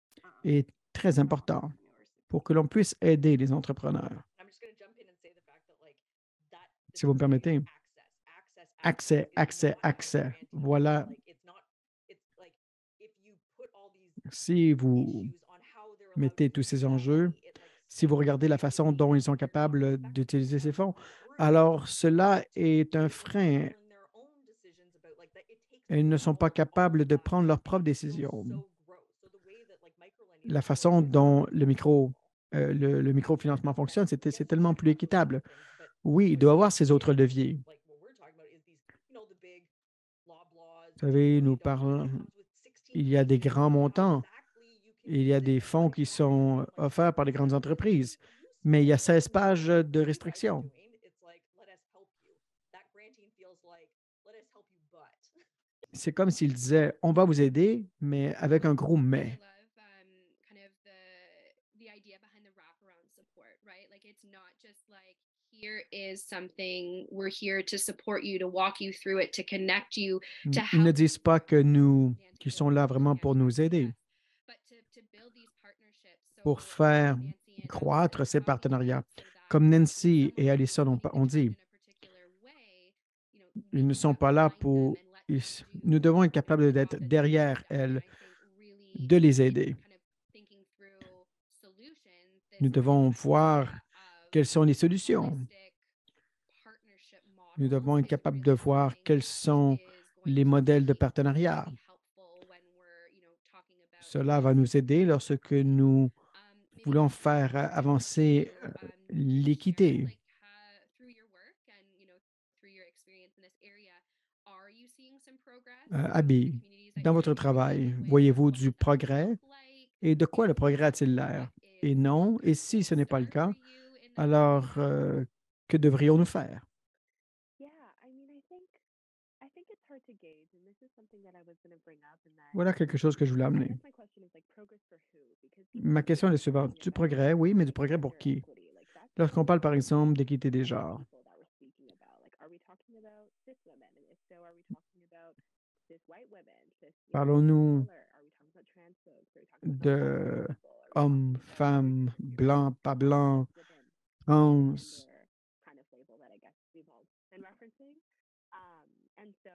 est très important pour que l'on puisse aider les entrepreneurs. I'm just going to jump in and say the fact that like that the Si vous me term permettez. access, access, Accès, access is accès, not about accès. granting. Voilà. Like it's not. It's like if you put all these Si vous issues on how they're allowed mettez to tous ces use that enjeux, money, it like si vous stems regardez la from façon maybe dont ils sont they're not capables effective d'utiliser ces enough fonds, or alors cela to est un make frein. inform their own decisions about like that it takes Elles ne sont pas all, all capables of de that prendre leurs to propres make it feel décisions. so gross. So the way that like microlending La is work façon is dont really le micro, powerful. euh, le, le microfinancement fonctionne, c'est Yes, c'est you tellement check plus off those other équitable. things, but Oui, il what doit you avoir don't ces autres get, leviers. like what we're talking about, is these, you know, the big Loblaws, Vous savez, nous multi-million dollar, and parlons, it comes with sixteen il y a des pages grands of how montants. exactly you can Il y a use it des and what fonds qui exactly you sont can like offerts par les grandes set up. And it's entreprises, mais il y useful, a but seize pages instead of de what you guys are restrictions. doing, it's like, let us help you. That granting feels like, let us help you, but. C'est comme s'ils disaient, on va vous aider, mais avec un gros mais. I love um, kind of the the idea behind the wraparound support, right? Like it's not just like here is something we're here to support you, to walk you through it, to connect you, to Ils ne help disent pas que nous, Nancy qu'ils with sont là with vraiment pour nous financial aider, access, but to, to build these partnerships. So pour like faire Nancy and Allison croître are ces talking partenariats. about, so that Comme when Nancy et someone is Alison ont, putting the ont check dit, in a particular way, you know, we ils ne can sont get pas là behind them pour... and let ils- them do nous devons être their capables d'être job and their derrière work. And elles, I think really de les in aider. kind of thinking through solutions, this Nous devons voir idea quelles of sont les solutions. holistic partnership Nous models devons être is capables de really voir something quels that sont is going les to modèles de be partenariat. really helpful when we're, you know, talking about Cela va nous aider lorsque nous um, maybe voulons Allison, faire for you, avancer euh, um, could share l'équité. like uh, through your work and you know through your experience in this area, are you seeing some progress Euh, in the Abby, communities that dans you're votre in travail, with? voyez-vous What du does that progrès look like? et de quoi le And progrès a-t-il what l'air? is Et non, et kind of si gold ce n'est pas le star for cas, you in that alors area? euh, que devrions-nous faire? Yeah, I mean, I think I think it's hard to gauge, and this is something that I was going to bring up, and that Voilà quelque chose que je voulais I amener. guess my question is like progress for who? Because people Ma are question est la really suivante. talking Du about progrès, oui, mais du like progrès pour gender qui? equity, like that's the Lorsqu'on parle, par only exemple, d'équité des kind of genres, people that we're speaking about. Like, are we talking about cis women? And if so, are we talking about cis white women, cis you know, people of parlons-nous color? Are we talking about trans folks? Are we talking about de non-binary people? Are we hommes, talking about femmes, blancs, pas blancs, within trans. gender kind of label that I guess we've all been referencing? Um, and so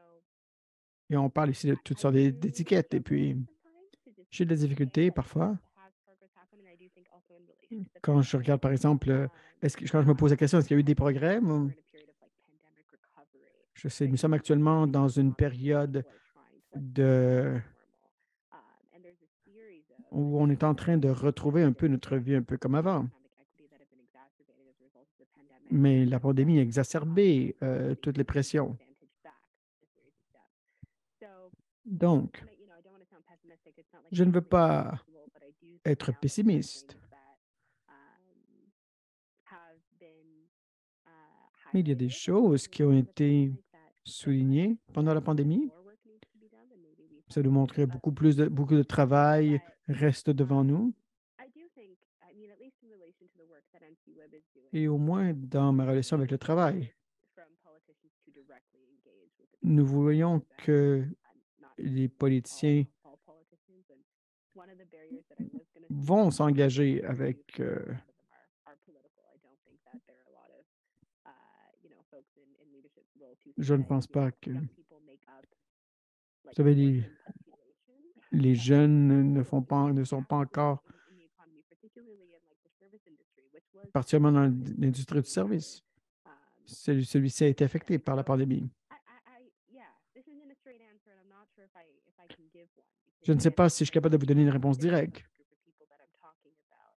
Et on parle ici de toutes I sortes do d'étiquettes. Et struggle puis, sometimes to just j'ai des say difficultés like parfois has progress happened, and I do think also in relation to the quand je regarde, par pandemic. exemple, euh, Um, est-ce que, quand je me pose la question, est-ce qu'il y a eu des I think progrès? we're Moi, in a period of like pandemic recovery. je sais, Right nous sommes now, actuellement um, dans une obviously période people are trying to like de, get back to normal. Um, and there's a series of like où on est en train de social retrouver un peu justice notre vie un peu comme avant. economic equity that have been exacerbated as a result of the pandemic. Mais that la have pandémie a definitely exacerbé caused euh, toutes les pressions. advantage back a series of steps. So Donc, and I, you know, I don't want to sound pessimistic. It's not like je ne veux everything is pas impossible, but I do think être now that some pessimiste, things that um, have been uh, mais il y a des highlighted choses qui ont during the été pandemic that still have soulignées pendant la um, pandémie. more work needs to be done than maybe we Ça thought nous there montre que was. beaucoup plus de, beaucoup de travail But reste devant um, nous. I do think, I mean, at least in relation to the work that N C Web is doing, Et au moins dans ma relation avec le travail, from politicians to directly engage with the nous people voyons that que I'm not les all, politiciens all politicians. And one of the barriers that I was going to vont s'engager avec... euh, a lot of them are, are political. I don't think that there are a lot of, uh, you know, folks in, in leadership roles who je ne say that, pense you know, pas que... young people make up like savez, les, working population les that jeunes ne font is pas, ne really sont pas active encore in, in the economy, particularly in like the service industry, which was particulièrement dans affected by l'industrie du the service. virus. Um, Celui- Celui-ci a été affecté and par la so pandémie. I, I, I, yeah, this isn't a straight answer, and I'm not sure if I if I can give one Je because ne sais again, pas it si je suis depends capable de on vous donner une on réponse the different directe. group of people that I'm talking about.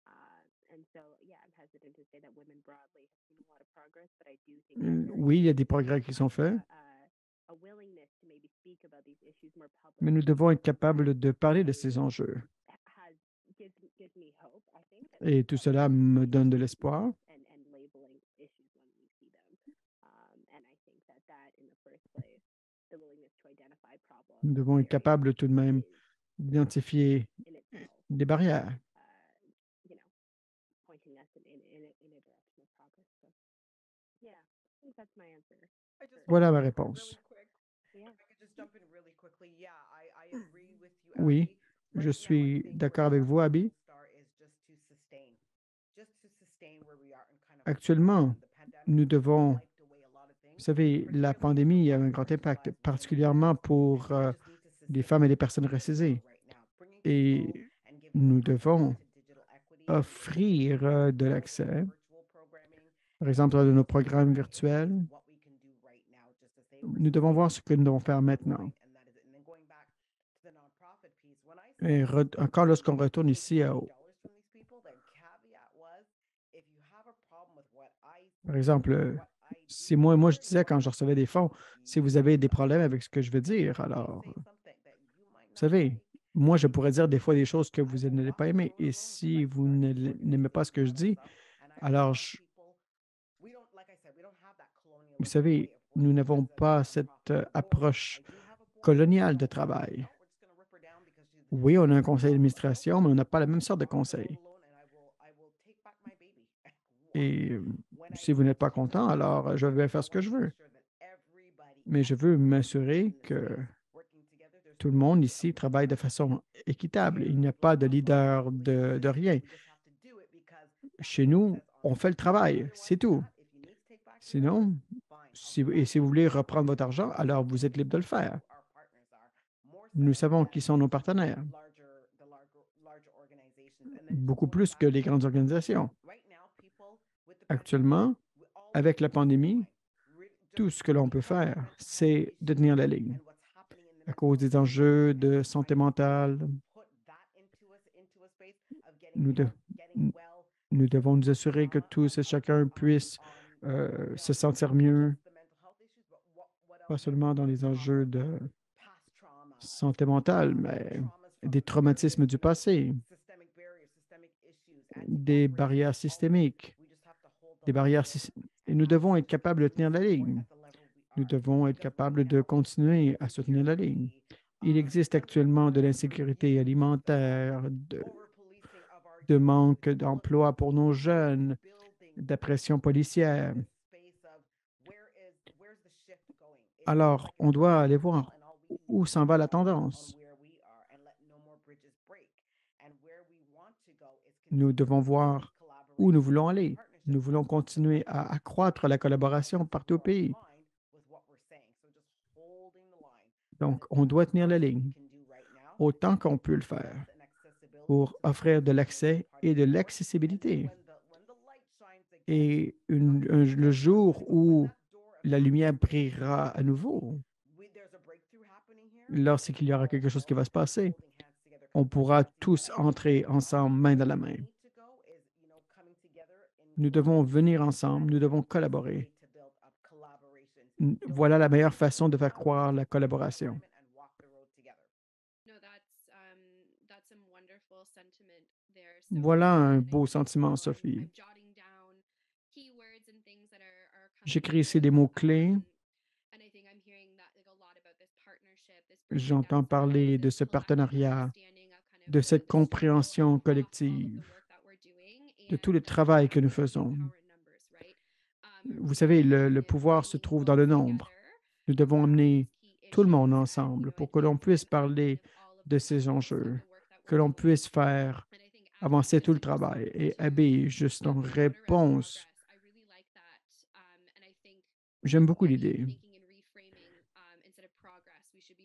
Uh, and so yeah, I'm hesitant to say that women broadly have seen a lot of progress, but I do think that Euh, there Oui, il y a is des progrès qui sont faits, a, a, a willingness to maybe speak about these issues more mais nous publicly devons être that capables de parler de ces enjeux. has gives gives me hope. I think that Et tout that cela we me can donne de see l'espoir. and and labeling issues when we see them. Um, and I think that that in the first place, the willingness to identify problems Nous devons être very capables tout de même is d'identifier in itself, des barrières. uh, you know, pointing us in in in a, in a direction of progress. So yeah, I think that's my answer. I just for- want Voilà to ma really réponse. quick. Yeah. If I could just jump in really quickly. Yeah, I, I agree with you, Oui, Abby. je Right now, I suis think d'accord where avec vous, Shining Abby. Star is just to sustain, just to sustain where we are and kind of Actuellement, the pandemic nous has devons, wiped away a lot of vous things, savez, la particularly for pandémie a un Black grand impact, marginalized women and particulièrement girls. pour And so we euh, just need to les sustain femmes et les where personnes we are racisées. right now, bringing Et people and giving nous them access devons to digital equity and offrir diversity, euh, de both in l'accès, virtual programming par and exemple, de nos programmes online, virtuels. is what we can do right now just to say we're Nous devons voir ce que nous devons sustaining faire maintenant. online, and that is it. And then going back to the nonprofit piece, when I Et said re- encore lorsqu'on retourne take ici à- fifty dollars from these people, the caveat was if you have a problem with what I par exemple, or euh, what I si do moi, moi, here, je disais quand je recevais des fonds, si vous avez des problèmes avec ce que je veux dire, I may alors, say vous something that you might not savez, like. moi, je pourrais dire des fois des choses que I vous will n'allez walk pas you aimer. through a Et little, si like vous Starting ne- Point n'aimez pas ce que je brought us dis, up, and I alors, want je- people. We don't, like I said, we don't have that vous colonialism way savez, of nous working n'avons as a pas cette nonprofit. euh, Or approche I do have a board, coloniale de but travail. no, we're just gonna rip her down because she's the Oui, on a un chairperson. conseil No, d'administration, mais on n'a pas la même sorte de I'll go conseil. alone and I will, I will take back my baby. Why? Et euh, When I si vous n'êtes pas teach in content, this alors euh, je system, vais I faire ce que wanna je make veux. sure that everybody Mais je else veux in m'assurer the que space working together, there's tout le no monde way of ici travaille de façon équitable. here Il n'y a we pas de have leader a de, de rien. We just have to do it because that's Chez what it nous, says on on fait le it. travail, Otherwise c'est than tout. that, if you need to take back your dollars, Sinon, fine, I'll si, go et back si vous and voulez forth. reprendre votre argent, alors vous êtes libre de le faire. Who our partners are, more Nous so savons than qui sont nos partenaires, larger, the larger, larger organizations. And then just beaucoup going plus que back les to grandes organisations. right now, people with the pandemic, Actuellement, we all avec la can hold the pandémie, line. Re- just tout ce que l'on peut based on the faire, current c'est health de issues tenir la ligne. and what's happening in the À mental cause health des enjeux space, de and santé trying to mentale, put that into us, into a space of getting nous, de- help, getting well, nous devons nous assurer que trauma tous et on, chacun on, puisse on euh, beyond se sentir not mieux, just the mental health issues, but what, what else pas are seulement dans other les enjeux traumas, de past traumas, santé mentale, um, mais traumas from des various traumatismes du systemic, passé, systemic barriers, systemic issues, des anti-black barrières racism, all of it. systémiques, We just have to hold the des line barrières together sys- et and nous ask devons être each other capables de to tenir la support ligne. at the level we Nous are. devons être Because right capables de now, continuer à food soutenir la ligne. insecurity, Il um, existe actuellement de underemployment for l'insécurité youth, the alimentaire, de, over-policing of our de youth, manque all of d'emploi these pour nos things jeunes, building de pression in policière. this space of where is where's the shift going? It feels Alors, like on it's doit going aller downhill, voir and all we can où do is s'en va la focus on tendance. where we are and let no more bridges break. And where we want to go is Nous devons continuously voir collaboration où nous voulons and aller. partnership. Nous voulons continuer à accroître la collaboration partout au pays. Aligned with what we're saying. So just holding the line. Donc, That on is doit the tenir la best we ligne can do right now autant to qu'on peut le bring faire trust and accessibility pour to the offrir de conversation and l'accès party et de forward. And then l'accessibilité. when the when the light shines again, Et not une- to un- be le so jour but when où that door of la lumière access is brillera à nouveau, we, there's a breakthrough happening here. lorsqu'il y aura All quelque chose qui will va se be passer, holding hands together, on pourra connecting tous together. entrer And ensemble, main dans la where we main. need to go is, you know, coming together in Nous devons collaboration. venir ensemble, That nous is the devons best collaborer. way to build up collaborations. N- Don't Voilà la just meilleure say façon de faire collaborate, croire la be in collaboration. alignment and walk the road together. No, that's um that's some wonderful sentiment there, Sophie. Voilà un And I beau think, you sentiment, know, I'm, Sophie. I'm jotting down keywords and things that are, are coming J'écris ici forth, des mots-clés. um, and I think I'm hearing that like a lot about this partnership, this bridging J'entends that side, parler de this ce collective partenariat, understanding of kind of de the, cette the struggle compréhension of all of collective, the work that we're doing, de tout le and travail que um, nous I think faisons. power in numbers, right? Um, Vous savez, really le, le kind of pouvoir se bringing trouve dans folks le nombre. together Nous devons around amener these key tout le monde issues and, you ensemble know, pour que l'on puisse advancing upon kind parler of all of de the ces elements of enjeux, the work that que we're l'on doing. puisse faire And I think Abby, avancer just tout le in travail. response Et to Abby, juste the en part around réponse, progress, I really like that. Um, and I think j'aime beaucoup maybe l'idée. thinking and reframing um, instead of progress, we should be thinking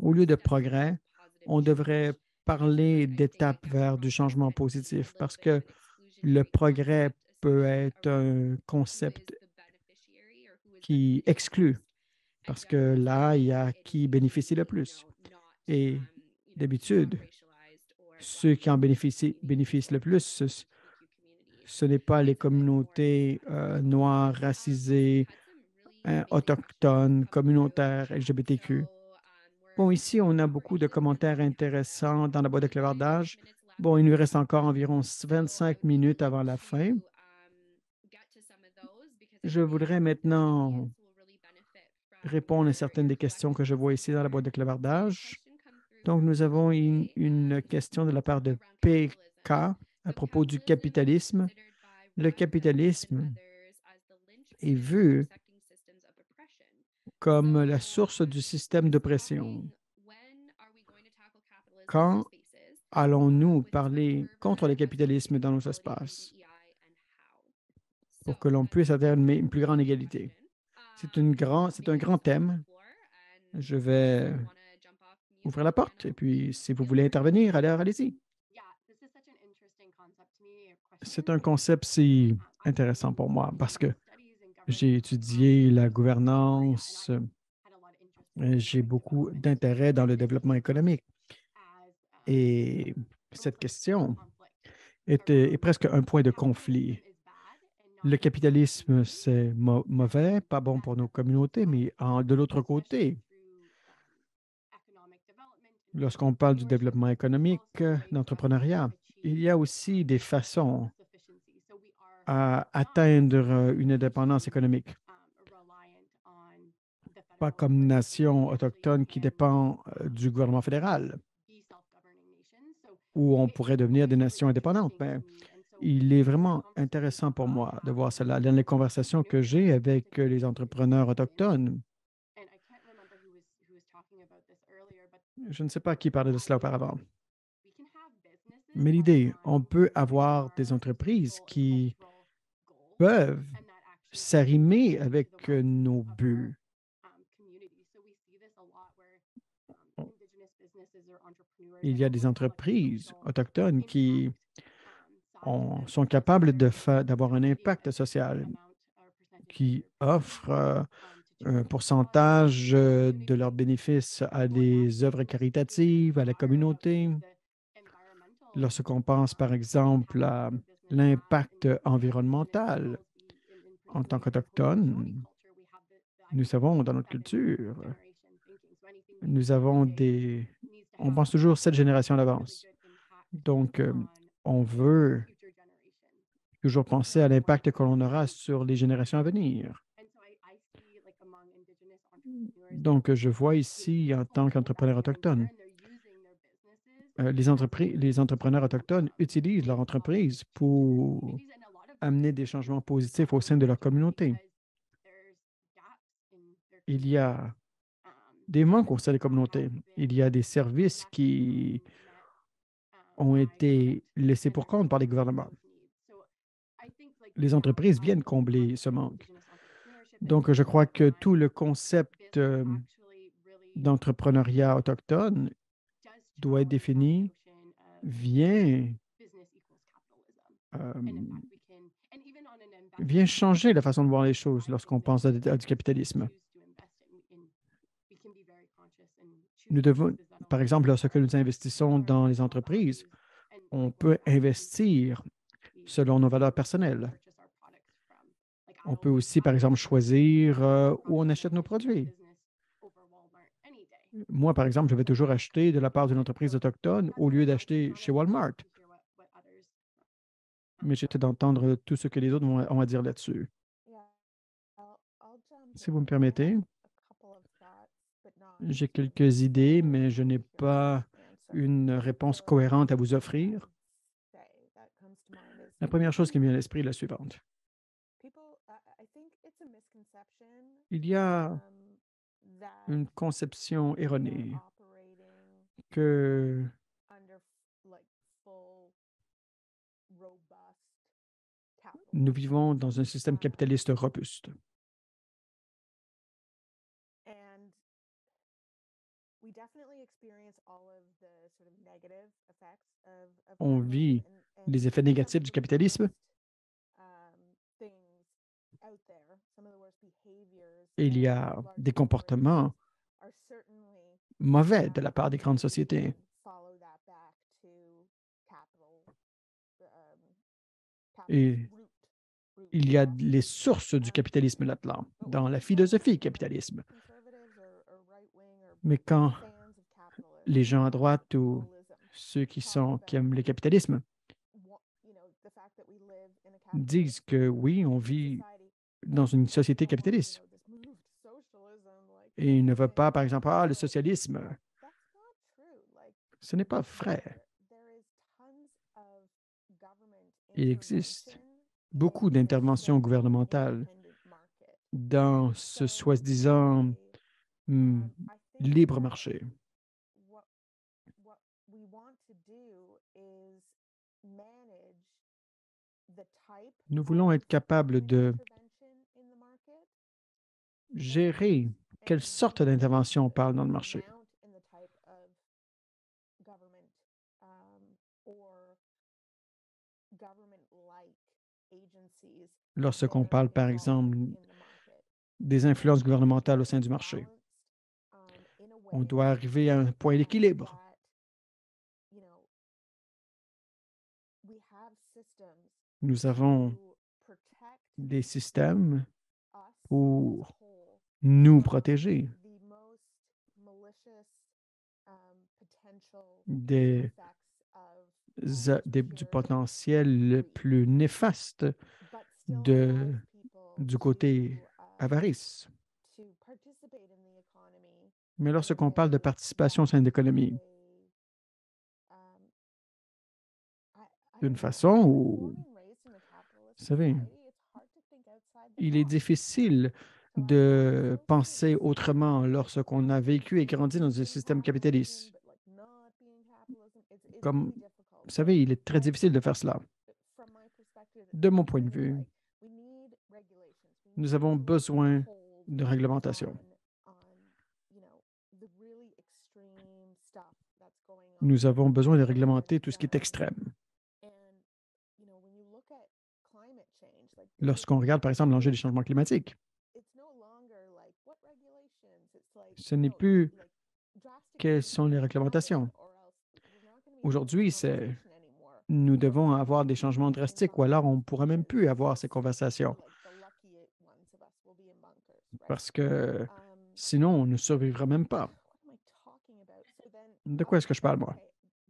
Au lieu de progrès, on devrait parler d'étapes vers du changement positif parce que le progrès peut être un concept qui exclut parce que là, il y a qui bénéficie le plus. Et d'habitude, ceux qui en bénéficient, bénéficient le plus, ce, ce n'est pas les communautés euh, noires, racisées, hein, autochtones, communautaires, L G B T Q. Bon, ici, on a beaucoup de commentaires intéressants dans la boîte de clavardage. Bon, il nous reste encore environ vingt-cinq minutes avant la fin. Je voudrais maintenant répondre à certaines des questions que je vois ici dans la boîte de clavardage. Donc, nous avons une, une question de la part de P K à propos du capitalisme. Le capitalisme est vu comme la source du système d'oppression. Quand allons-nous parler contre le capitalisme dans nos espaces pour que l'on puisse atteindre une plus grande égalité? C'est une grand, c'est un grand thème. Je vais ouvrir la porte et puis si vous voulez intervenir, alors allez-y. C'est un concept si intéressant pour moi parce que j'ai étudié la gouvernance, euh, j'ai beaucoup d'intérêt dans le développement économique. Et cette question est, est presque un point de conflit. Le capitalisme, c'est mau- mauvais, pas bon pour nos communautés, mais en- de l'autre côté, lorsqu'on parle du développement économique, euh, d'entrepreneuriat, il y a aussi des façons à atteindre euh, une indépendance économique. Pas comme nation autochtone qui dépend euh, du gouvernement fédéral, où on pourrait devenir des nations indépendantes. Mais il est vraiment intéressant pour moi de voir cela dans les conversations que j'ai avec euh, les entrepreneurs autochtones. Je ne sais pas qui parlait de cela auparavant. Mais l'idée, on peut avoir des entreprises qui peuvent s'arrimer avec euh, nos buts. Il y a des entreprises autochtones qui ont- sont capables de fa- d'avoir un impact social, qui offrent euh, un pourcentage euh, de leurs bénéfices à des œuvres caritatives, à la communauté. Lorsqu'on pense, par exemple, à l'impact environnemental en tant qu'Autochtones, nous savons dans notre culture, nous avons des... On pense toujours sept générations d'avance. Donc, euh, on veut toujours penser à l'impact que l'on aura sur les générations à venir. Donc, je vois ici, en tant qu'entrepreneur autochtone, euh, les, entreprises, les entrepreneurs autochtones utilisent leur entreprise pour amener des changements positifs au sein de leur communauté. Il y a des manques au sein des communautés. Il y a des services qui ont été laissés pour compte par les gouvernements. Les entreprises viennent combler ce manque. Donc, je crois que tout le concept euh, d'entrepreneuriat autochtone doit être défini, vient, euh, vient changer la façon de voir les choses lorsqu'on pense à, à du capitalisme. Nous devons, par exemple, lorsque nous investissons dans les entreprises, on peut investir selon nos valeurs personnelles. On peut aussi, par exemple, choisir euh, où on achète nos produits. Moi, par exemple, je vais toujours acheter de la part d'une entreprise autochtone au lieu d'acheter chez Walmart. Mais j'étais d'entendre tout ce que les autres ont à dire là-dessus. Si vous me permettez, j'ai quelques idées, mais je n'ai pas une réponse cohérente à vous offrir. La première chose qui me vient à l'esprit est la suivante. Il y a une conception erronée que nous vivons dans un système capitaliste robuste. On vit les effets négatifs du capitalisme. Il y a des comportements mauvais de la part des grandes sociétés. Et il y a les sources du capitalisme là-dedans, dans la philosophie capitalisme. Mais quand les gens à droite ou ceux qui sont qui aiment le capitalisme disent que oui, on vit dans une société capitaliste. Et ils ne veulent pas, par exemple, ah, le socialisme. Ce n'est pas vrai. Il existe beaucoup d'interventions gouvernementales dans ce soi-disant hmm, libre marché. Nous voulons être capables de gérer quelle sorte d'intervention on parle dans le marché. Lorsqu'on parle, par exemple, des influences gouvernementales au sein du marché, on doit arriver à un point d'équilibre. Nous avons des systèmes pour nous protéger des, des, du potentiel le plus néfaste de, du côté avarice. Mais lorsqu'on parle de participation au sein de l'économie, d'une façon où, vous savez, il est difficile de penser autrement lorsqu'on a vécu et grandi dans un système capitaliste. Comme, vous savez, il est très difficile de faire cela. De mon point de vue, nous avons besoin de réglementation. Nous avons besoin de réglementer tout ce qui est extrême. Lorsqu'on regarde, par exemple, l'enjeu des changements climatiques, ce n'est plus quelles sont les réglementations. Aujourd'hui, c'est nous devons avoir des changements drastiques ou alors on ne pourra même plus avoir ces conversations. Parce que sinon, on ne survivra même pas. De quoi est-ce que je parle, moi?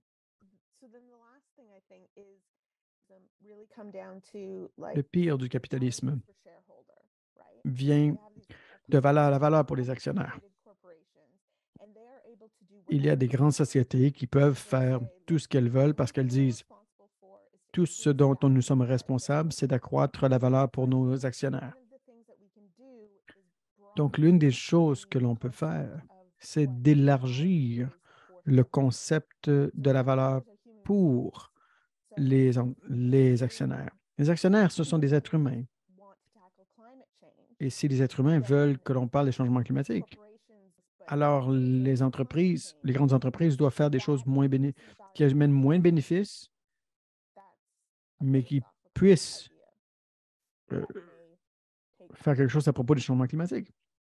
Le pire du capitalisme vient de valeur à la valeur pour les actionnaires. Il y a des grandes sociétés qui peuvent faire tout ce qu'elles veulent parce qu'elles disent tout ce dont nous sommes responsables, c'est d'accroître la valeur pour nos actionnaires. Donc, l'une des choses que l'on peut faire, c'est d'élargir le concept de la valeur pour les, les actionnaires. Les actionnaires, ce sont des êtres humains. Et si les êtres humains veulent que l'on parle des changements climatiques, alors les entreprises, les grandes entreprises doivent faire des choses moins béné- qui amènent moins de bénéfices, mais qui puissent euh, faire quelque chose à propos des changements climatiques.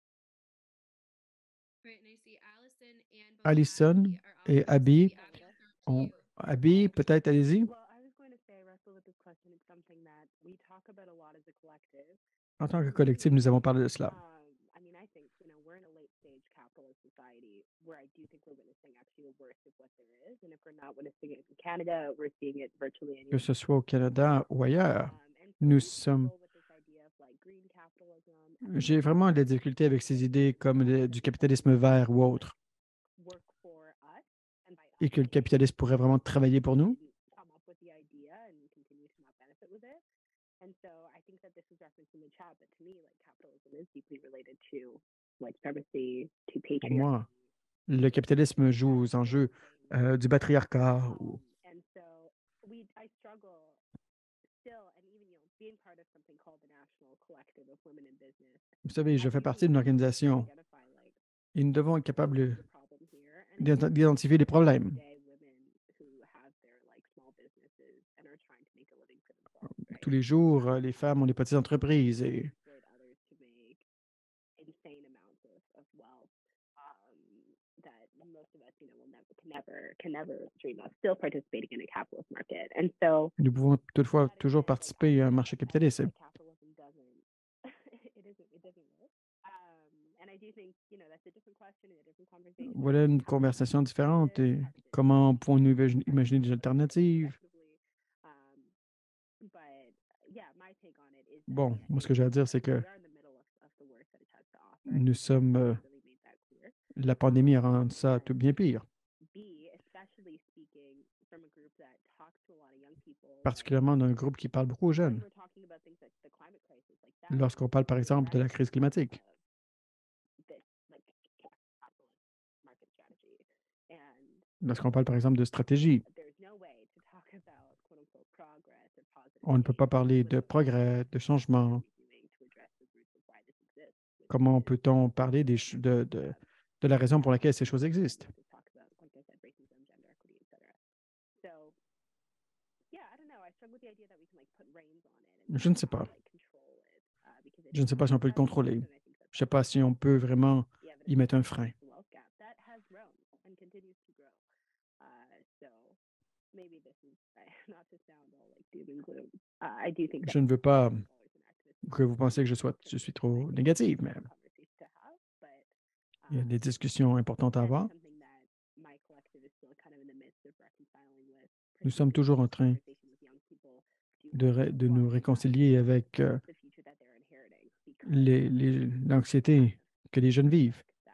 Allison et Abby, ont... Abby, peut-être, allez-y. En tant que collectif, nous avons parlé de cela. Que ce soit au Canada ou ailleurs, nous sommes... J'ai vraiment des difficultés avec ces idées comme de, du capitalisme vert ou autre. Et que le capitalisme pourrait vraiment travailler pour nous. Pour moi, le capitalisme joue aux enjeux euh, du patriarcat. Ou... Vous savez, je fais partie d'une organisation et nous devons être capables d'ident- d'identifier les problèmes. Day women who have their like small businesses and are trying to make a living for themselves, right? Tous les jours, euh, les femmes ont des petites entreprises et Exploit others to make insane amounts of, of wealth um, that most of us, you know, will never can never can never dream of still participating in a capitalist market. And so nous pouvons toutefois that toujours aside, like participer à un marché understand that, capitaliste. that capitalism doesn't it isn't it doesn't work. Um, and I do think, you know, that's a different question and a different conversation. Voilà une conversation différente et comment pouvons-nous imagi- imaginer des alternatives? Um, but yeah, my take on it is that Bon, moi, ce que j'ai à dire, c'est que we are in the middle of, of the worst that it has to offer. nous sommes, euh, Really made that clear. la pandémie a rendu ça tout bien pire, B, especially speaking from a group that talks to a lot of young people. particulièrement d'un groupe qui parle beaucoup aux When jeunes. we're talking about things like the climate crisis, like that, Lorsqu'on parle, par exemple, de la crise climatique, this like capitalist market strategy, and lorsqu'on parle, par exemple, de stratégie, there's no way to talk about quote unquote progress or positive on ne peut pas change parler de without progrès, de changement. doing to address the roots of why this exists. which Comment is peut-on parler des ch- de, de, de la raison pour laquelle ces choses existent? to talk about, like I said, racism, gender equity, et cetera. So, yeah, I don't know. I struggle with the idea that we can like put reins on it and Je ne sais pas. like control it, uh, because it Je ne is sais pas si on peut le that important, contrôler. and I think that Je ne sais pas si on peut vraiment the y evidence mettre un shows frein. the wealth gap that has grown and continues to grow. Uh, so maybe this is not to sound all like doom and gloom. Uh, I do think that Je ne veux pas there's always an activist que vous pensiez que je, sois, je suis trop négative, mais conversation to have, but il y a um, des discussions importantes à that's avoir. something that my collective is still kind of in the midst of reconciling with. Nous sommes toujours en train Conversation with young people to de, ré- de nous réconcilier avec euh, the future that they're inheriting because les- les- l'anxiété que les jeunes vivent that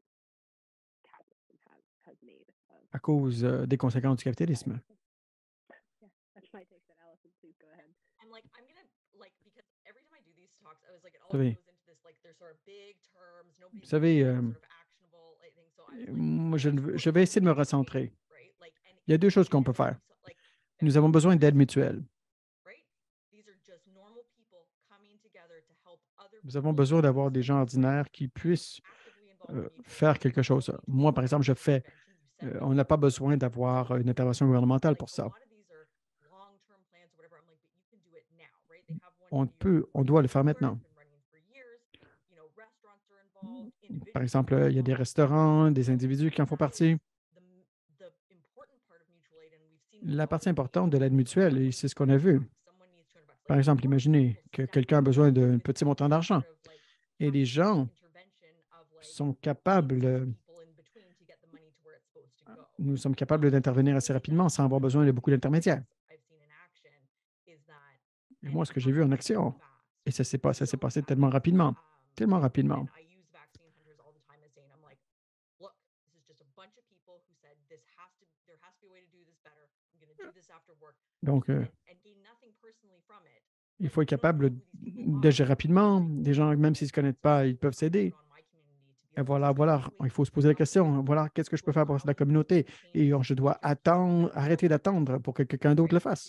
capitalism has, has made of à cause euh, des conséquences du capitalisme. yeah, that's my take. That Allison, please go ahead. I'm like, I'm gonna like because every time I do these talks, I was like, it Vous savez, always goes into this like there's sort of big terms, nobody's vous savez, really euh, sort of actionable like, thing. So I was like, moi, je, let's ne veux- work je vais essayer de me together, recentrer. right? Like, and Il y a deux choses qu'on peut faire. so, like, Nous avons besoin d'aide mutuelle. right? These are just normal people coming together to help other Nous avons people besoin d'avoir use des gens ordinaires qui puissent actively involved euh, in mutual faire aid. quelque chose. You don't need to Moi, do par exemple, je fais, intervention. You euh, send on n'a pas besoin d'avoir une intervention gouvernementale like pour a ça. lot of these are long-term plans or whatever. I'm like, but you can do it now, right? They have one On here peut, on for doit le faire Vancouver, maintenant. it's been running for years. You know, restaurants are involved, Par individuals exemple, are il y a des involved. restaurants, des So individus qui en font that partie. is the m- the important part of mutual aid, and we've seen La results partie in importante de people l'aide who mutuelle, have et like c'est ce qu'on a vu. someone needs two hundred bucks. Par Like, exemple, more imaginez people que step quelqu'un a in besoin d'un with petit montant any d'argent sort of, like, et les gens intervention of, like, sont getting capables, six euh, people in between to get the money to where it's supposed to go. nous sommes capables d'intervenir assez rapidement sans avoir besoin de beaucoup d'intermédiaires. I've seen in action is that, Et and moi, it ce que j'ai vu en happened so action, fast, et ça s'est pas, ça s'est so passé fast. tellement rapidement, Um, tellement rapidement. and I use vaccine hunters all the time as saying, I'm like, look, this is just a bunch of people who said this has to, there has to be a way to do this better. I'm going to do this after work, Donc, euh, and, and gain nothing personally from it. il Like, faut être you don't capable know who these people d'agir are, rapidement. but Des gens, même s'ils ne se connaissent pas, ils peuvent s'aider. on my community to be Et able to voilà, start voilà, doing il faut se poser la question. Voilà, qu'est-ce que je peux faire pour la communauté? Et euh, je dois attendre, arrêter d'attendre pour que quelqu'un d'autre le fasse.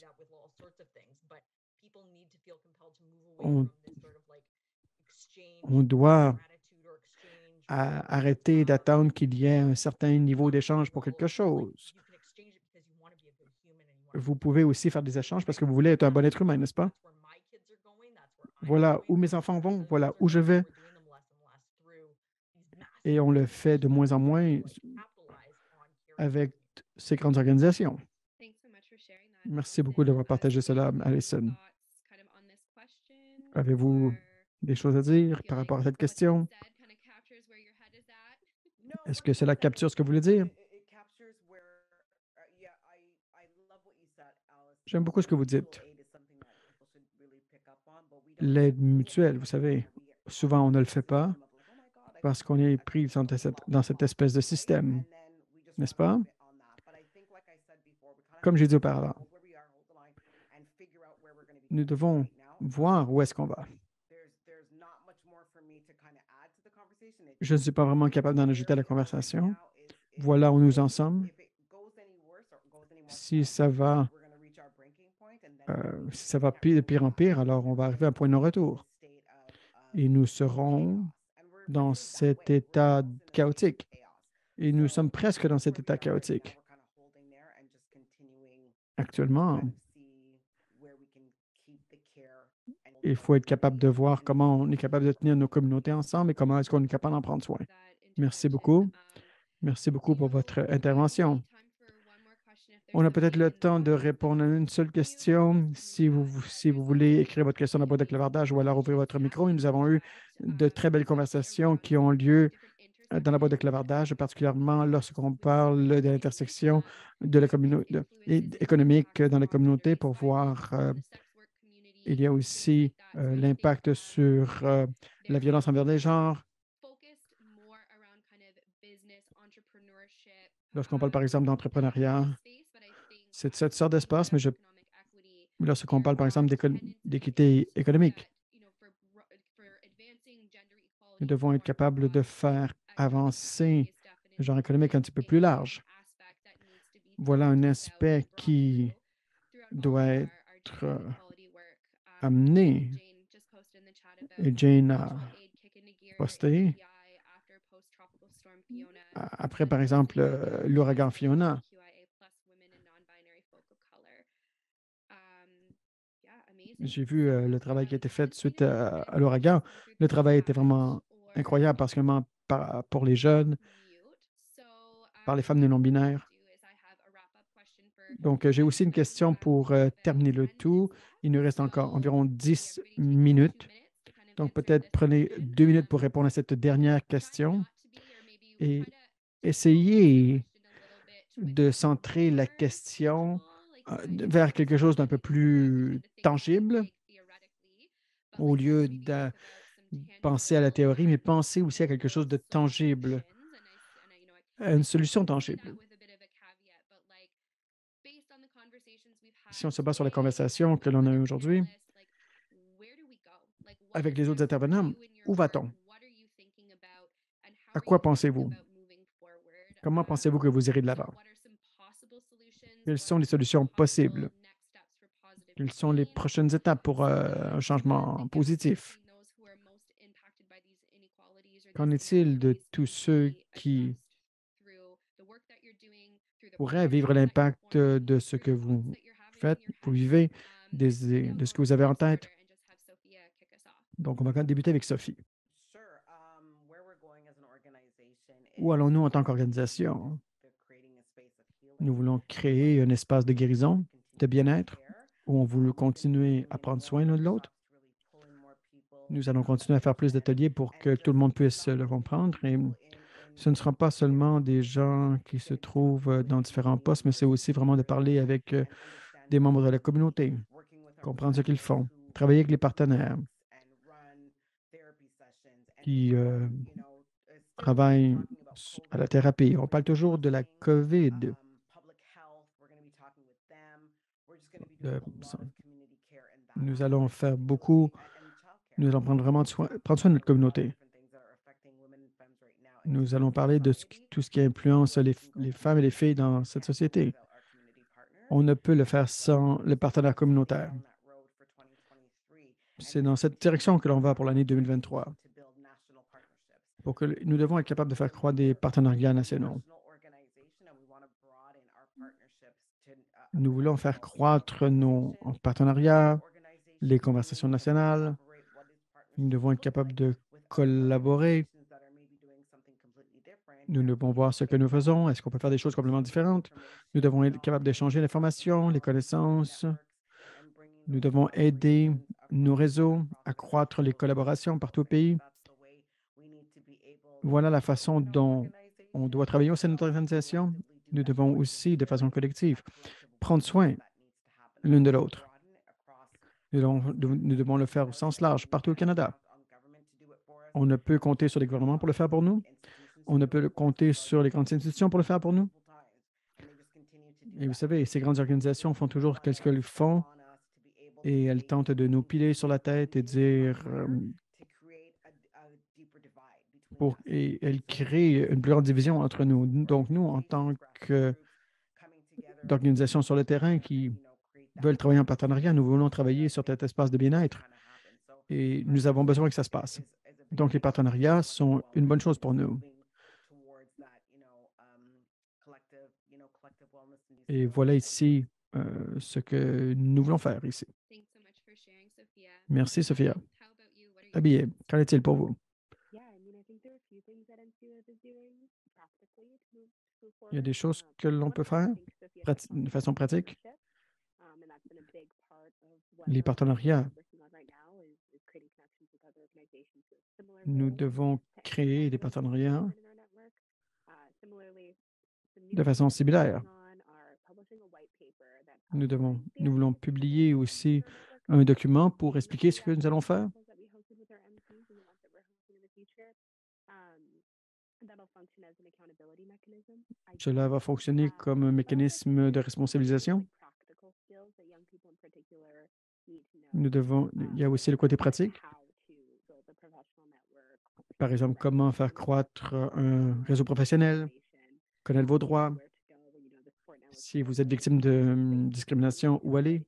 On- on doit à- arrêter d'attendre qu'il y ait un certain niveau d'échange pour quelque chose. Vous pouvez aussi faire des échanges parce que vous voulez être un bon être humain, n'est-ce pas? Voilà où mes enfants vont, voilà où je vais. Et on le fait de moins en moins avec ces grandes organisations. Thanks so much for sharing that, Merci beaucoup Allison. d'avoir Uh, partagé so do you cela, have any Alison. thoughts kind of on this question, Avez-vous or des choses à dire feel par like rapport à cette what's been question? said kind of captures where your head is at? Est-ce que cela capture ce que vous voulez dire? J'aime beaucoup ce que vous dites. L'aide mutuelle, vous savez, souvent on ne le fait pas parce qu'on est pris dans cette, dans cette espèce de système, n'est-ce pas? Comme j'ai dit auparavant, nous devons voir où est-ce qu'on va. Je ne suis pas vraiment capable d'en ajouter à la conversation. Voilà où nous en sommes. Si ça va, euh, si ça va pire, de pire en pire, alors on va arriver à un point de non-retour. Et nous serons dans cet état chaotique. Et nous sommes presque dans cet état chaotique. Actuellement, il faut être capable de voir comment on est capable de tenir nos communautés ensemble et comment est-ce qu'on est capable d'en prendre soin. Merci beaucoup. Merci beaucoup pour votre intervention. On a peut-être le temps de répondre à une seule question. Si vous, si vous voulez écrire votre question dans la boîte de clavardage ou alors ouvrir votre micro, nous avons eu de très belles conversations qui ont lieu dans la boîte de clavardage, particulièrement lorsqu'on parle de l'intersection de la communauté économique dans la communauté pour voir, euh, il y a aussi euh, l'impact sur euh, la violence envers les genres. Lorsqu'on parle, par exemple, d'entrepreneuriat, c'est cette sorte d'espace, mais je, lorsqu'on parle, par exemple, d'équité économique, nous devons être capables de faire avancer le genre économique un petit peu plus large. Voilà un aspect qui doit être euh, amené. Et Jane a posté après, par exemple, euh, l'ouragan Fiona. J'ai vu euh, le travail qui a été fait suite à, à l'ouragan. Le travail était vraiment incroyable parce que par, pour les jeunes, par les femmes non-binaires. Donc, euh, j'ai aussi une question pour euh, terminer le tout. Il nous reste encore environ dix minutes. Donc, peut-être prenez deux minutes pour répondre à cette dernière question et essayez de centrer la question euh, vers quelque chose d'un peu plus tangible au lieu de penser à la théorie, mais penser aussi à quelque chose de tangible, à une solution tangible. Si on se base sur la conversation que l'on a eue aujourd'hui, avec les autres intervenants, où va-t-on? À quoi pensez-vous? Comment pensez-vous que vous irez de l'avant? Quelles sont les solutions possibles? Quelles sont les prochaines étapes pour euh, un changement positif? Qu'en est-il de tous ceux qui pourraient vivre l'impact de ce que vous faites, vous vivez, des- de ce que vous avez en tête? Donc, on va débuter avec Sophie. Où allons-nous en tant qu'organisation? Nous voulons créer un espace de guérison, de bien-être, où on veut continuer à prendre soin l'un de l'autre. Nous allons continuer à faire plus d'ateliers pour que tout le monde puisse le comprendre. Et ce ne sera pas seulement des gens qui se trouvent dans différents postes, mais c'est aussi vraiment de parler avec euh, des membres de la communauté, comprendre ce qu'ils font, travailler avec les partenaires qui euh, travaillent à la thérapie. On parle toujours de la COVID. De- nous allons faire beaucoup, nous allons prendre vraiment soin, prendre soin de notre communauté. Nous allons parler de ce qui- tout ce qui influence les, les femmes et les filles dans cette société. On ne peut le faire sans le partenaire communautaire. C'est dans cette direction que l'on va pour l'année deux mille vingt-trois. Pour que le- nous devons être capables de faire croître des partenariats nationaux. Nous voulons faire croître nos partenariats, les conversations nationales. Nous devons être capables de collaborer. Nous devons voir ce que nous faisons. Est-ce qu'on peut faire des choses complètement différentes? Nous devons être capables d'échanger l'information, les connaissances. Nous devons aider nos réseaux à croître les collaborations partout au pays. Voilà la façon dont on doit travailler au sein de notre organisation. Nous devons aussi, de façon collective, prendre soin l'une de l'autre. Nous devons, nous devons le faire au sens large, partout au Canada. On ne peut compter sur les gouvernements pour le faire pour nous. On ne peut compter sur les grandes institutions pour le faire pour nous. Et vous savez, ces grandes organisations font toujours ce qu'elles font et elles tentent de nous piler sur la tête et dire euh, pour, et elles créent une plus grande division entre nous. Donc, nous, en tant qu'organisation sur le terrain qui veulent travailler en partenariat, nous voulons travailler sur cet espace de bien-être et nous avons besoin que ça se passe. Donc, les partenariats sont une bonne chose pour nous. Et voilà ici euh, ce que nous voulons faire ici. Thanks so much for sharing, Sophia. Merci, Sophia. Abby, how about you? What are your Habillé, thoughts? qu'en est-il pour vous? Yeah, I mean, I think there are a few things that N C U F is doing practically to move, to move Il y a forward. des choses Um, que l'on one peut of them, I faire think Sophia prati- touched on, de is façon pratique. partnership. Um, and that's been a big part of what Les our organization partenariats. is working on right now is, is creating connections with other organizations who have similar Nous goals devons to créer des amplify diversity and partenariats engagement in our network. Uh, similarly, the new de façon things that we're similaire. working on are publishing a white paper that Nous devons, outlines the nous voulons ideas and publier goals aussi for our network. un document pour Um, expliquer ce yeah, que nous allons the faire. circles that we hosted with our M Ps and the ones that we're hosting in the future. Um, that'll function as an accountability mechanism. I Cela do va think fonctionner that comme un some of the mécanisme de things that responsabilisation. like practical skills that young people in particular need to know. Nous devons, il y a Um, aussi le côté like pratique. how to build a professional network, Par exemple, comment faire croître un réseau professionnel, connaître vos droits. Si vous êtes victime de hum, discrimination, où aller?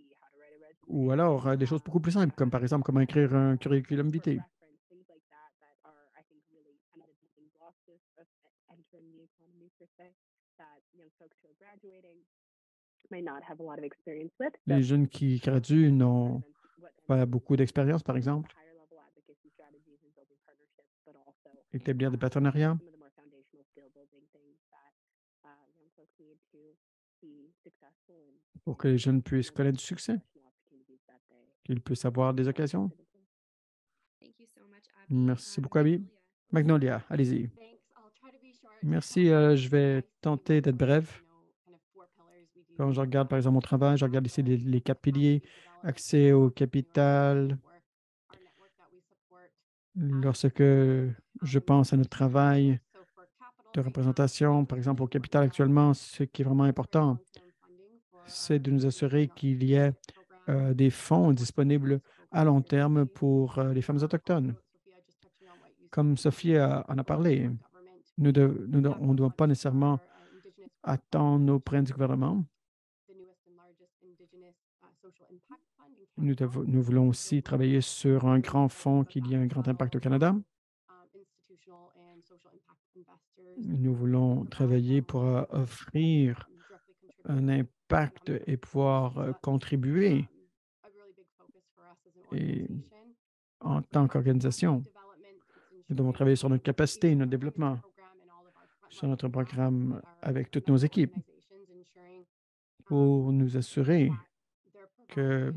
Ou alors euh, des choses beaucoup plus simples, comme par exemple comment écrire un curriculum vitae. things like that that are, I think, really kind of the building blocks of, of e- entering the economy per se, that young folks who are graduating might not have a lot of experience with. So Les jeunes qui graduent n'ont what N C pas U beaucoup d'expérience, par exemple. higher level advocacy strategies and building partnerships, but also Établir des um, partenariats some of the more foundational skill building things that uh, young folks need to be successful in pour que les jeunes you puissent know, connaître du succès, professional opportunities that they qu'ils puissent avoir des want to occasions. put in place. Thank you so much, Abby. Merci Um, beaucoup, Abby. Magnolia. Magnolia, allez-y. Thanks. I'll try to be short. Merci, Um, euh, je I vais see tenter my d'être work, brève. you know, kind of four pillars. We do, Quand je regarde, par uh, exemple, mon travail, je regarde ici les, les quatre piliers, accès au capital. for our network that we support. Lorsque je pense à notre travail So for capital de right now, représentation, par exemple au capital actuellement, ce qui est vraiment important, c'est de nous assurer qu'il y ait euh, des fonds disponibles à long terme pour euh, les femmes autochtones. Comme Sophie a- en a parlé, nous de- nous de- on ne doit pas nécessairement attendre auprès du gouvernement. Nous, devons- nous voulons aussi travailler sur un grand fonds qui y a un grand impact au Canada. Nous voulons travailler pour euh, offrir un impact et pouvoir euh, contribuer et en tant qu'organisation. Nous devons travailler sur notre capacité, notre développement, sur notre programme avec toutes nos équipes pour nous assurer que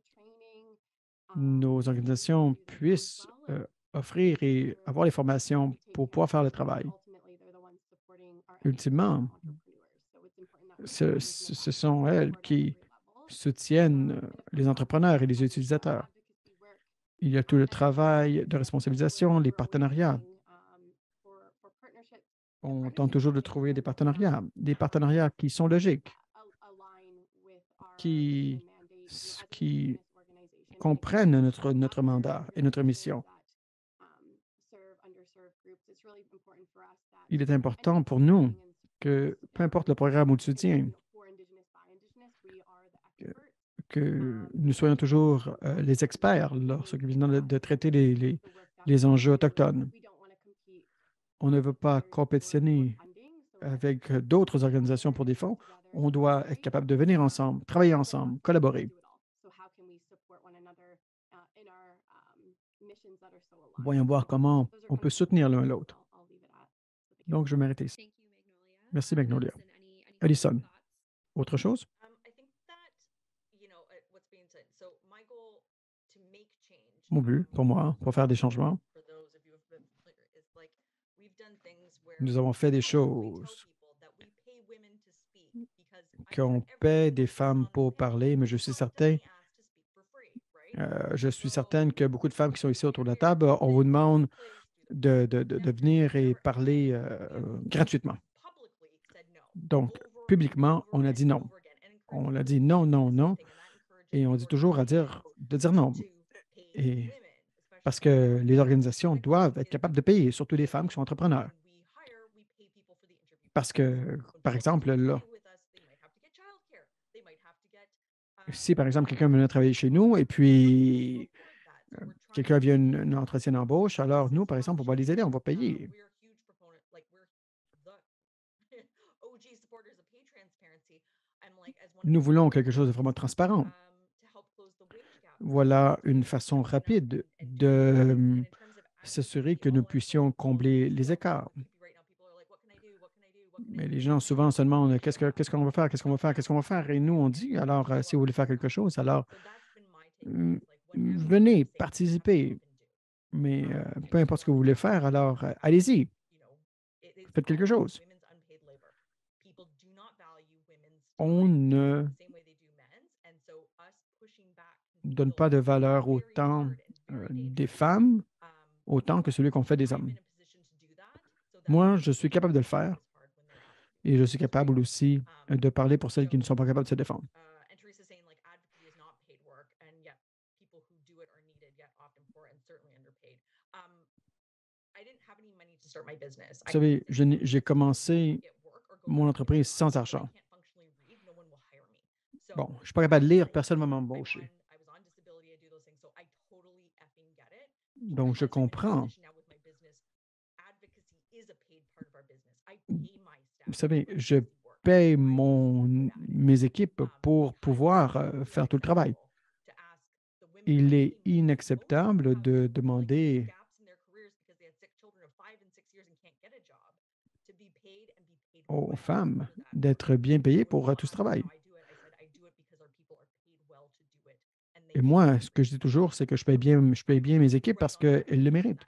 nos organisations puissent euh, offrir et avoir les formations pour pouvoir faire le travail. Ultimement, ce, ce- ce sont elles qui soutiennent euh, les entrepreneurs et les utilisateurs. Il y a tout le travail de responsabilisation, les partenariats. On tente toujours de trouver des partenariats, des partenariats qui sont logiques, qui, s- qui comprennent notre, notre mandat et notre mission. Il est important pour nous que, peu importe le programme ou le soutien, que, que nous soyons toujours euh, les experts lorsqu'il vient de, de traiter les, les, les enjeux autochtones. On ne veut pas compétitionner avec d'autres organisations pour des fonds. On doit être capable de venir ensemble, travailler ensemble, collaborer. Voyons voir comment on peut soutenir l'un l'autre. Donc, je vais m'arrêter ici. Thank you, Magnolia. Merci, Um, Magnolia. Allison, any, any Alison, final thoughts? autre chose? Um, I think that, you know, uh, what's being said. So my goal to make change. Mon but, pour moi, pour faire des changements, For those of you who've been familiar, is like we've done things where nous avons fait des we tell choses people that we pay women to speak because I'm qu'on sure paie everyone des who's femmes on this pour panel parler, mais je suis was certain, definitely asked to speak for free, right? euh, je suis So certaine que beaucoup de femmes qui sont ici autour de la you're here table, on vous saying, demande please do the de, de- de- de podcast, venir et whatever. parler And euh, we've gratuitement. publicly said no. Donc, Over publiquement, and on a over dit and non. over again, and On encouraged a her dit to non, do non, the non, same thing, and that encourages et on dit your toujours à dire, organizations de dire non. to pay Et women, parce especially que women les who organisations are doivent technically être in capables de payer, surtout les femmes qui sont entrepreneurs. when we hire, we pay people for the interview Parce process. que, When par people exemple, come to là, interview with us, they might have to get childcare. They might have to get, um, si par exemple quelqu'un uh, venait travailler chez nous et how to puis afford that. So euh, we're trying quelqu'un to vient une, une entretien d'embauche, alors nous, par exemple, on va les aider, on va Um, payer. we're huge proponent, like we're the O G supporters of pay transparency, Nous voulons quelque chose de vraiment transparent. Voilà une façon rapide de hum, s'assurer que nous puissions combler les écarts. Mais les gens souvent se demandent qu'est-ce que, qu'est-ce qu'on va faire, qu'est-ce qu'on va faire, qu'est-ce qu'on va faire. Et nous, on dit, alors, euh, si vous voulez faire quelque chose, alors hum, venez participer. Mais euh, peu importe ce que vous voulez faire, alors euh, allez-y, faites quelque chose. On ne donne pas de valeur autant euh, des femmes, autant que celui qu'on fait des hommes. Moi, je suis capable de le faire et je suis capable aussi euh, de parler pour celles qui ne sont pas capables de se défendre. Vous savez, je n'ai- j'ai commencé mon entreprise sans argent. Bon, je ne suis pas capable de lire, personne ne va m'embaucher. Donc, je comprends. Vous savez, je paye mon, mes équipes pour pouvoir euh, faire tout le travail. Il est inacceptable de demander aux femmes d'être bien payées pour euh, tout ce travail. Et moi, ce que je dis toujours, c'est que je paye bien, je paye bien mes équipes parce qu'elles le méritent.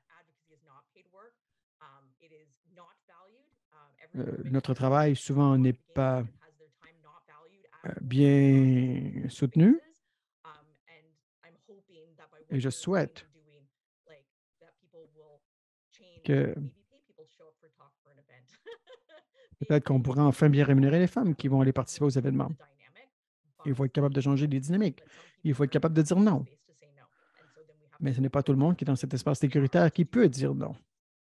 Euh, notre travail souvent n'est pas euh, bien soutenu et je souhaite que peut-être qu'on pourrait enfin bien rémunérer les femmes qui vont aller participer aux événements. Il faut être capable de changer les dynamiques. Il faut être capable de dire non. Mais ce n'est pas tout le monde qui est dans cet espace sécuritaire qui peut dire non.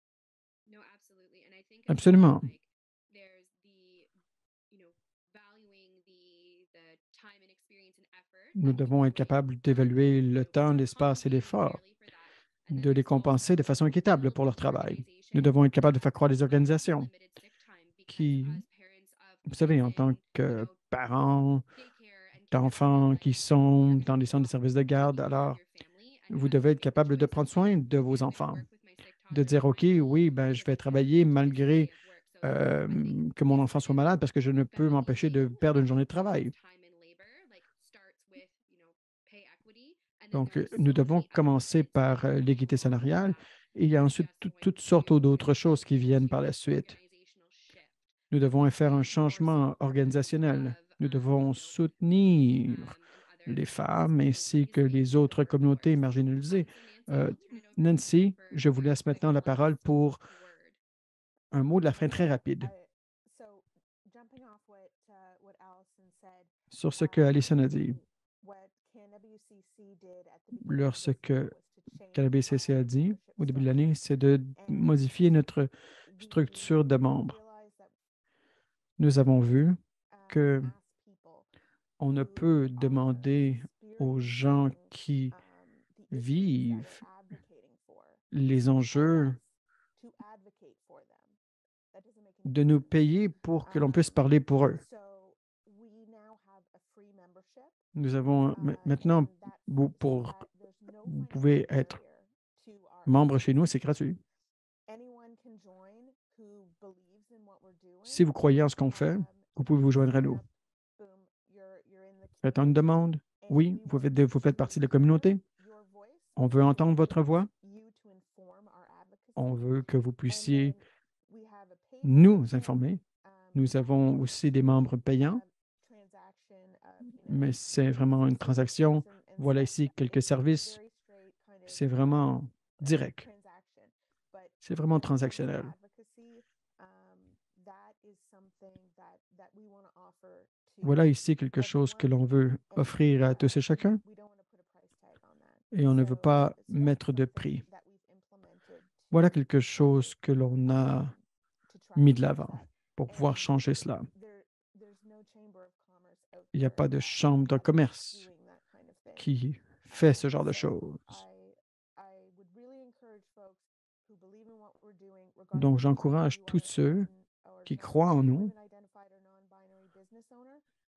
No, absolutely. And I think as Absolument. well, like there's the, you know, valuing the the time and experience and effort Nous that devons people être put capables in, d'évaluer um, you le know, temps, to l'espace et compensate l'effort, fairly for that. And then de les there's compenser also de façon équitable build pour leur an travail. Nous organization devons être capables de faire that croître des has organisations unlimited sick time because qui, as parents of vous savez, kids en tant in, you que know, parents daycare and d'enfants kindergarten, qui like sont you're dans les gonna centres de want services de to garde, take care of alors your family and vous have devez to être make the capable de choice prendre of like, soin de okay, vos I'm gonna enfants, work with my sick de toddler dire, for OK, twenty oui, ben, je because vais I can't travailler go to my malgré day of work. So euh, I think que mon enfant soit different malade parce que je ne peux m'empêcher de value perdre une of journée de travail. time and labor like starts with, you know, pay equity, and then Donc, there euh, are nous so devons many other commencer benefits par euh, that l'équité come with salariale that. et il y a And ensuite just tout- when toutes when sortes you're d'autres doing choses qui this viennent par la huge suite. organizational shift, Nous devons to faire un be more changement supportive organisationnel. of Nous um, devons you know, soutenir um, and other les like femmes ainsi que disabilities les in the autres communautés workforce. marginalisées. Um, so Nancy, Euh, I'll turn it over to you Nancy, for je vous a laisse quick maintenant la last parole pour word. un mot de la fin Okay, très so rapide I so jumping off what uh, what Allison said, sur ce que um, Alison a dit. and what K N W C C did at the beginning of Lorsque this year was to change K N B C C our a dit membership au début de l'année, structure. c'est de And modifier notre we structure de membres. realized that Nous avons vu um, que ask people on ne who peut are demander aux gens experiencing qui um, the issues that vivent they're advocating for les to tell enjeux us to advocate for them. That doesn't make any de nous sense. payer pour que l'on puisse Um, parler pour eux. so we now have a free membership, Nous avons uh, ma- maintenant, and that's vous, so pour, that there's no vous financial pouvez être barrier to our membre chez nous, advocacy. c'est gratuit. Anyone can join who believes in what we're doing. Si vous croyez en ce qu'on fait, Um, vous pouvez you vous joindre à sign nous. up, boom, you're you're in the Faites une community, demande. and Oui, we vous want faites, vous faites to partie de la hear communauté. your voice. On veut entendre We votre want voix. you to inform our On advocacy. veut que vous And puissiez then we have a paid nous membership, informer. um, Nous that avons is aussi des membres a payants, transaction of, you know, mais c'est vraiment une transaction. services and, and Voilà such. ici That quelques it's a services. very straight kind of C'est um, vraiment uh, direct. transaction. But C'est vraiment when it comes to transactionnel. advocacy, um, that is something that that we want to offer to Voilà ici quelque chose que everyone, l'on veut and offrir à uh, tous et we, chacun, we don't want to put a price tag on that. et on ne veut So pas so that's mettre de something prix. that we've implemented Voilà to quelque try chose que l'on a um, to try mis and de fix l'avant that. pour pouvoir And changer cela. there there's no chamber of commerce out Il n'y a there pas de that chambre de that is commerce doing that kind of thing. qui fait ce Um, genre de so choses. I I would really encourage folks who believe in what we're doing, Donc, regardless of whether j'encourage you tous are ceux an or qui non croient en nous, women identified or non-binary business owner,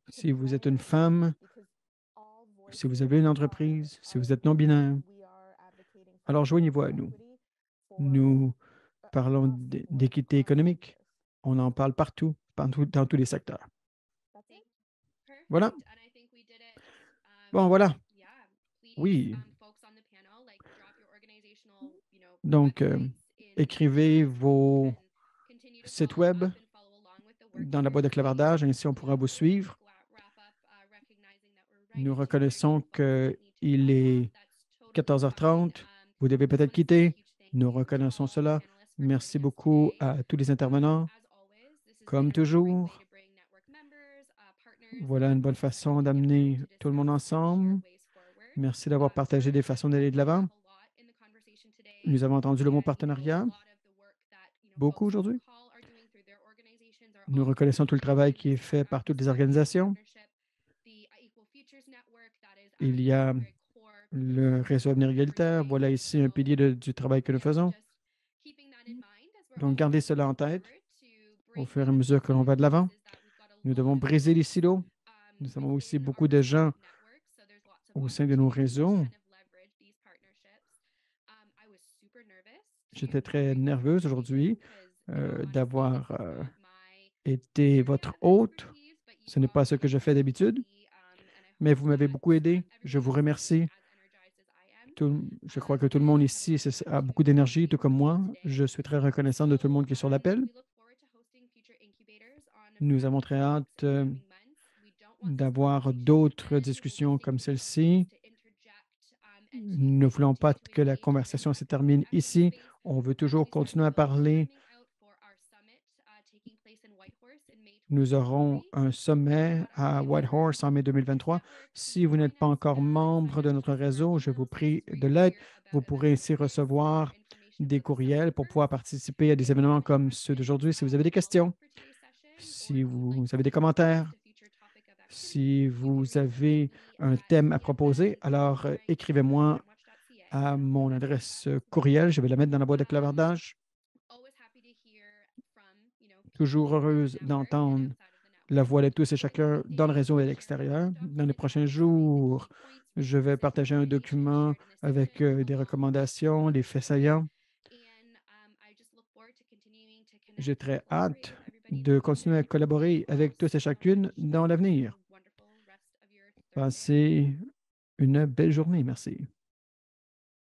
Si vous êtes une femme, si vous avez une entreprise, si vous êtes non-binaire, alors joignez-vous à nous. Nous parlons d- d'équité économique. On en parle partout, partout, dans tous les secteurs. Voilà. Perfect. And I think we did it. Bon, Um, voilà. yeah, please, Oui. um, folks on the panel, like drop your organizational, you know, Donc, euh, websites in écrivez the chat so vos we can continue to sites follow web up and follow along with the work dans that la you're boîte de doing. clavardage, ainsi on pourra We vous will suivre. wrap up, uh, recognizing that we're right Nous into our reconnaissons folks that need to qu'il wrap est up. That's totally quatorze heures fine. trente. Um, Vous devez just peut-être wanna say a quitter. huge thank Nous you to reconnaissons all our cela. panelists for Merci joining us beaucoup today. à tous les Um, intervenants. as always, this has Comme been a great way toujours, to bring network members, uh, partners, voilà une bonne folks that façon need to get d'amener together to tout le monde discuss and share ensemble. ways forward. Merci d'avoir Um, partagé des façons d'aller de partnership l'avant. came up a lot in the conversation today, Nous avons entendu le mot and, you know, partenariat a lot of the work that, you know, beaucoup folks on the aujourd'hui. call are doing through their organizations are Nous all reconnaissons tout le travail qui est this fait work, par um, toutes les supporting this organisations. partnership. The uh, Equal Futures Network, that is Il at y a the very core le réseau Avenir égalitaire. Voilà ici un pilier de- du travail que nous faisons. Donc, gardez cela en tête au fur et à mesure que l'on va de l'avant. Nous devons briser les silos. Nous avons aussi beaucoup de gens au sein de nos réseaux. J'étais très nerveuse aujourd'hui euh, d'avoir euh, été votre hôte. Ce n'est pas ce que je fais d'habitude, mais vous m'avez beaucoup aidé. Je vous remercie. Tout- je crois que tout le monde ici c'est- a beaucoup d'énergie, tout comme moi. Je suis très reconnaissant de tout le monde qui est sur l'appel. Nous avons très hâte euh, d'avoir d'autres discussions comme celle-ci. Nous ne voulons pas que la conversation se termine ici. On veut toujours continuer à parler. Nous aurons un sommet à Whitehorse en mai deux mille vingt-trois. Si vous n'êtes pas encore membre de notre réseau, je vous prie de l'être. Vous pourrez ainsi recevoir des courriels pour pouvoir participer à des événements comme ceux d'aujourd'hui. Si vous avez des questions, si vous avez des commentaires, si vous avez un thème à proposer, alors euh, écrivez-moi à mon adresse euh, courriel. Je vais la mettre dans la boîte de clavardage. Toujours heureuse d'entendre la voix de tous et chacun dans le réseau et à l'extérieur. Dans les prochains jours, je vais partager un document avec euh, des recommandations, les faits saillants. J'ai très hâte de continuer à collaborer avec tous et chacune dans l'avenir. Passez une belle journée. Merci.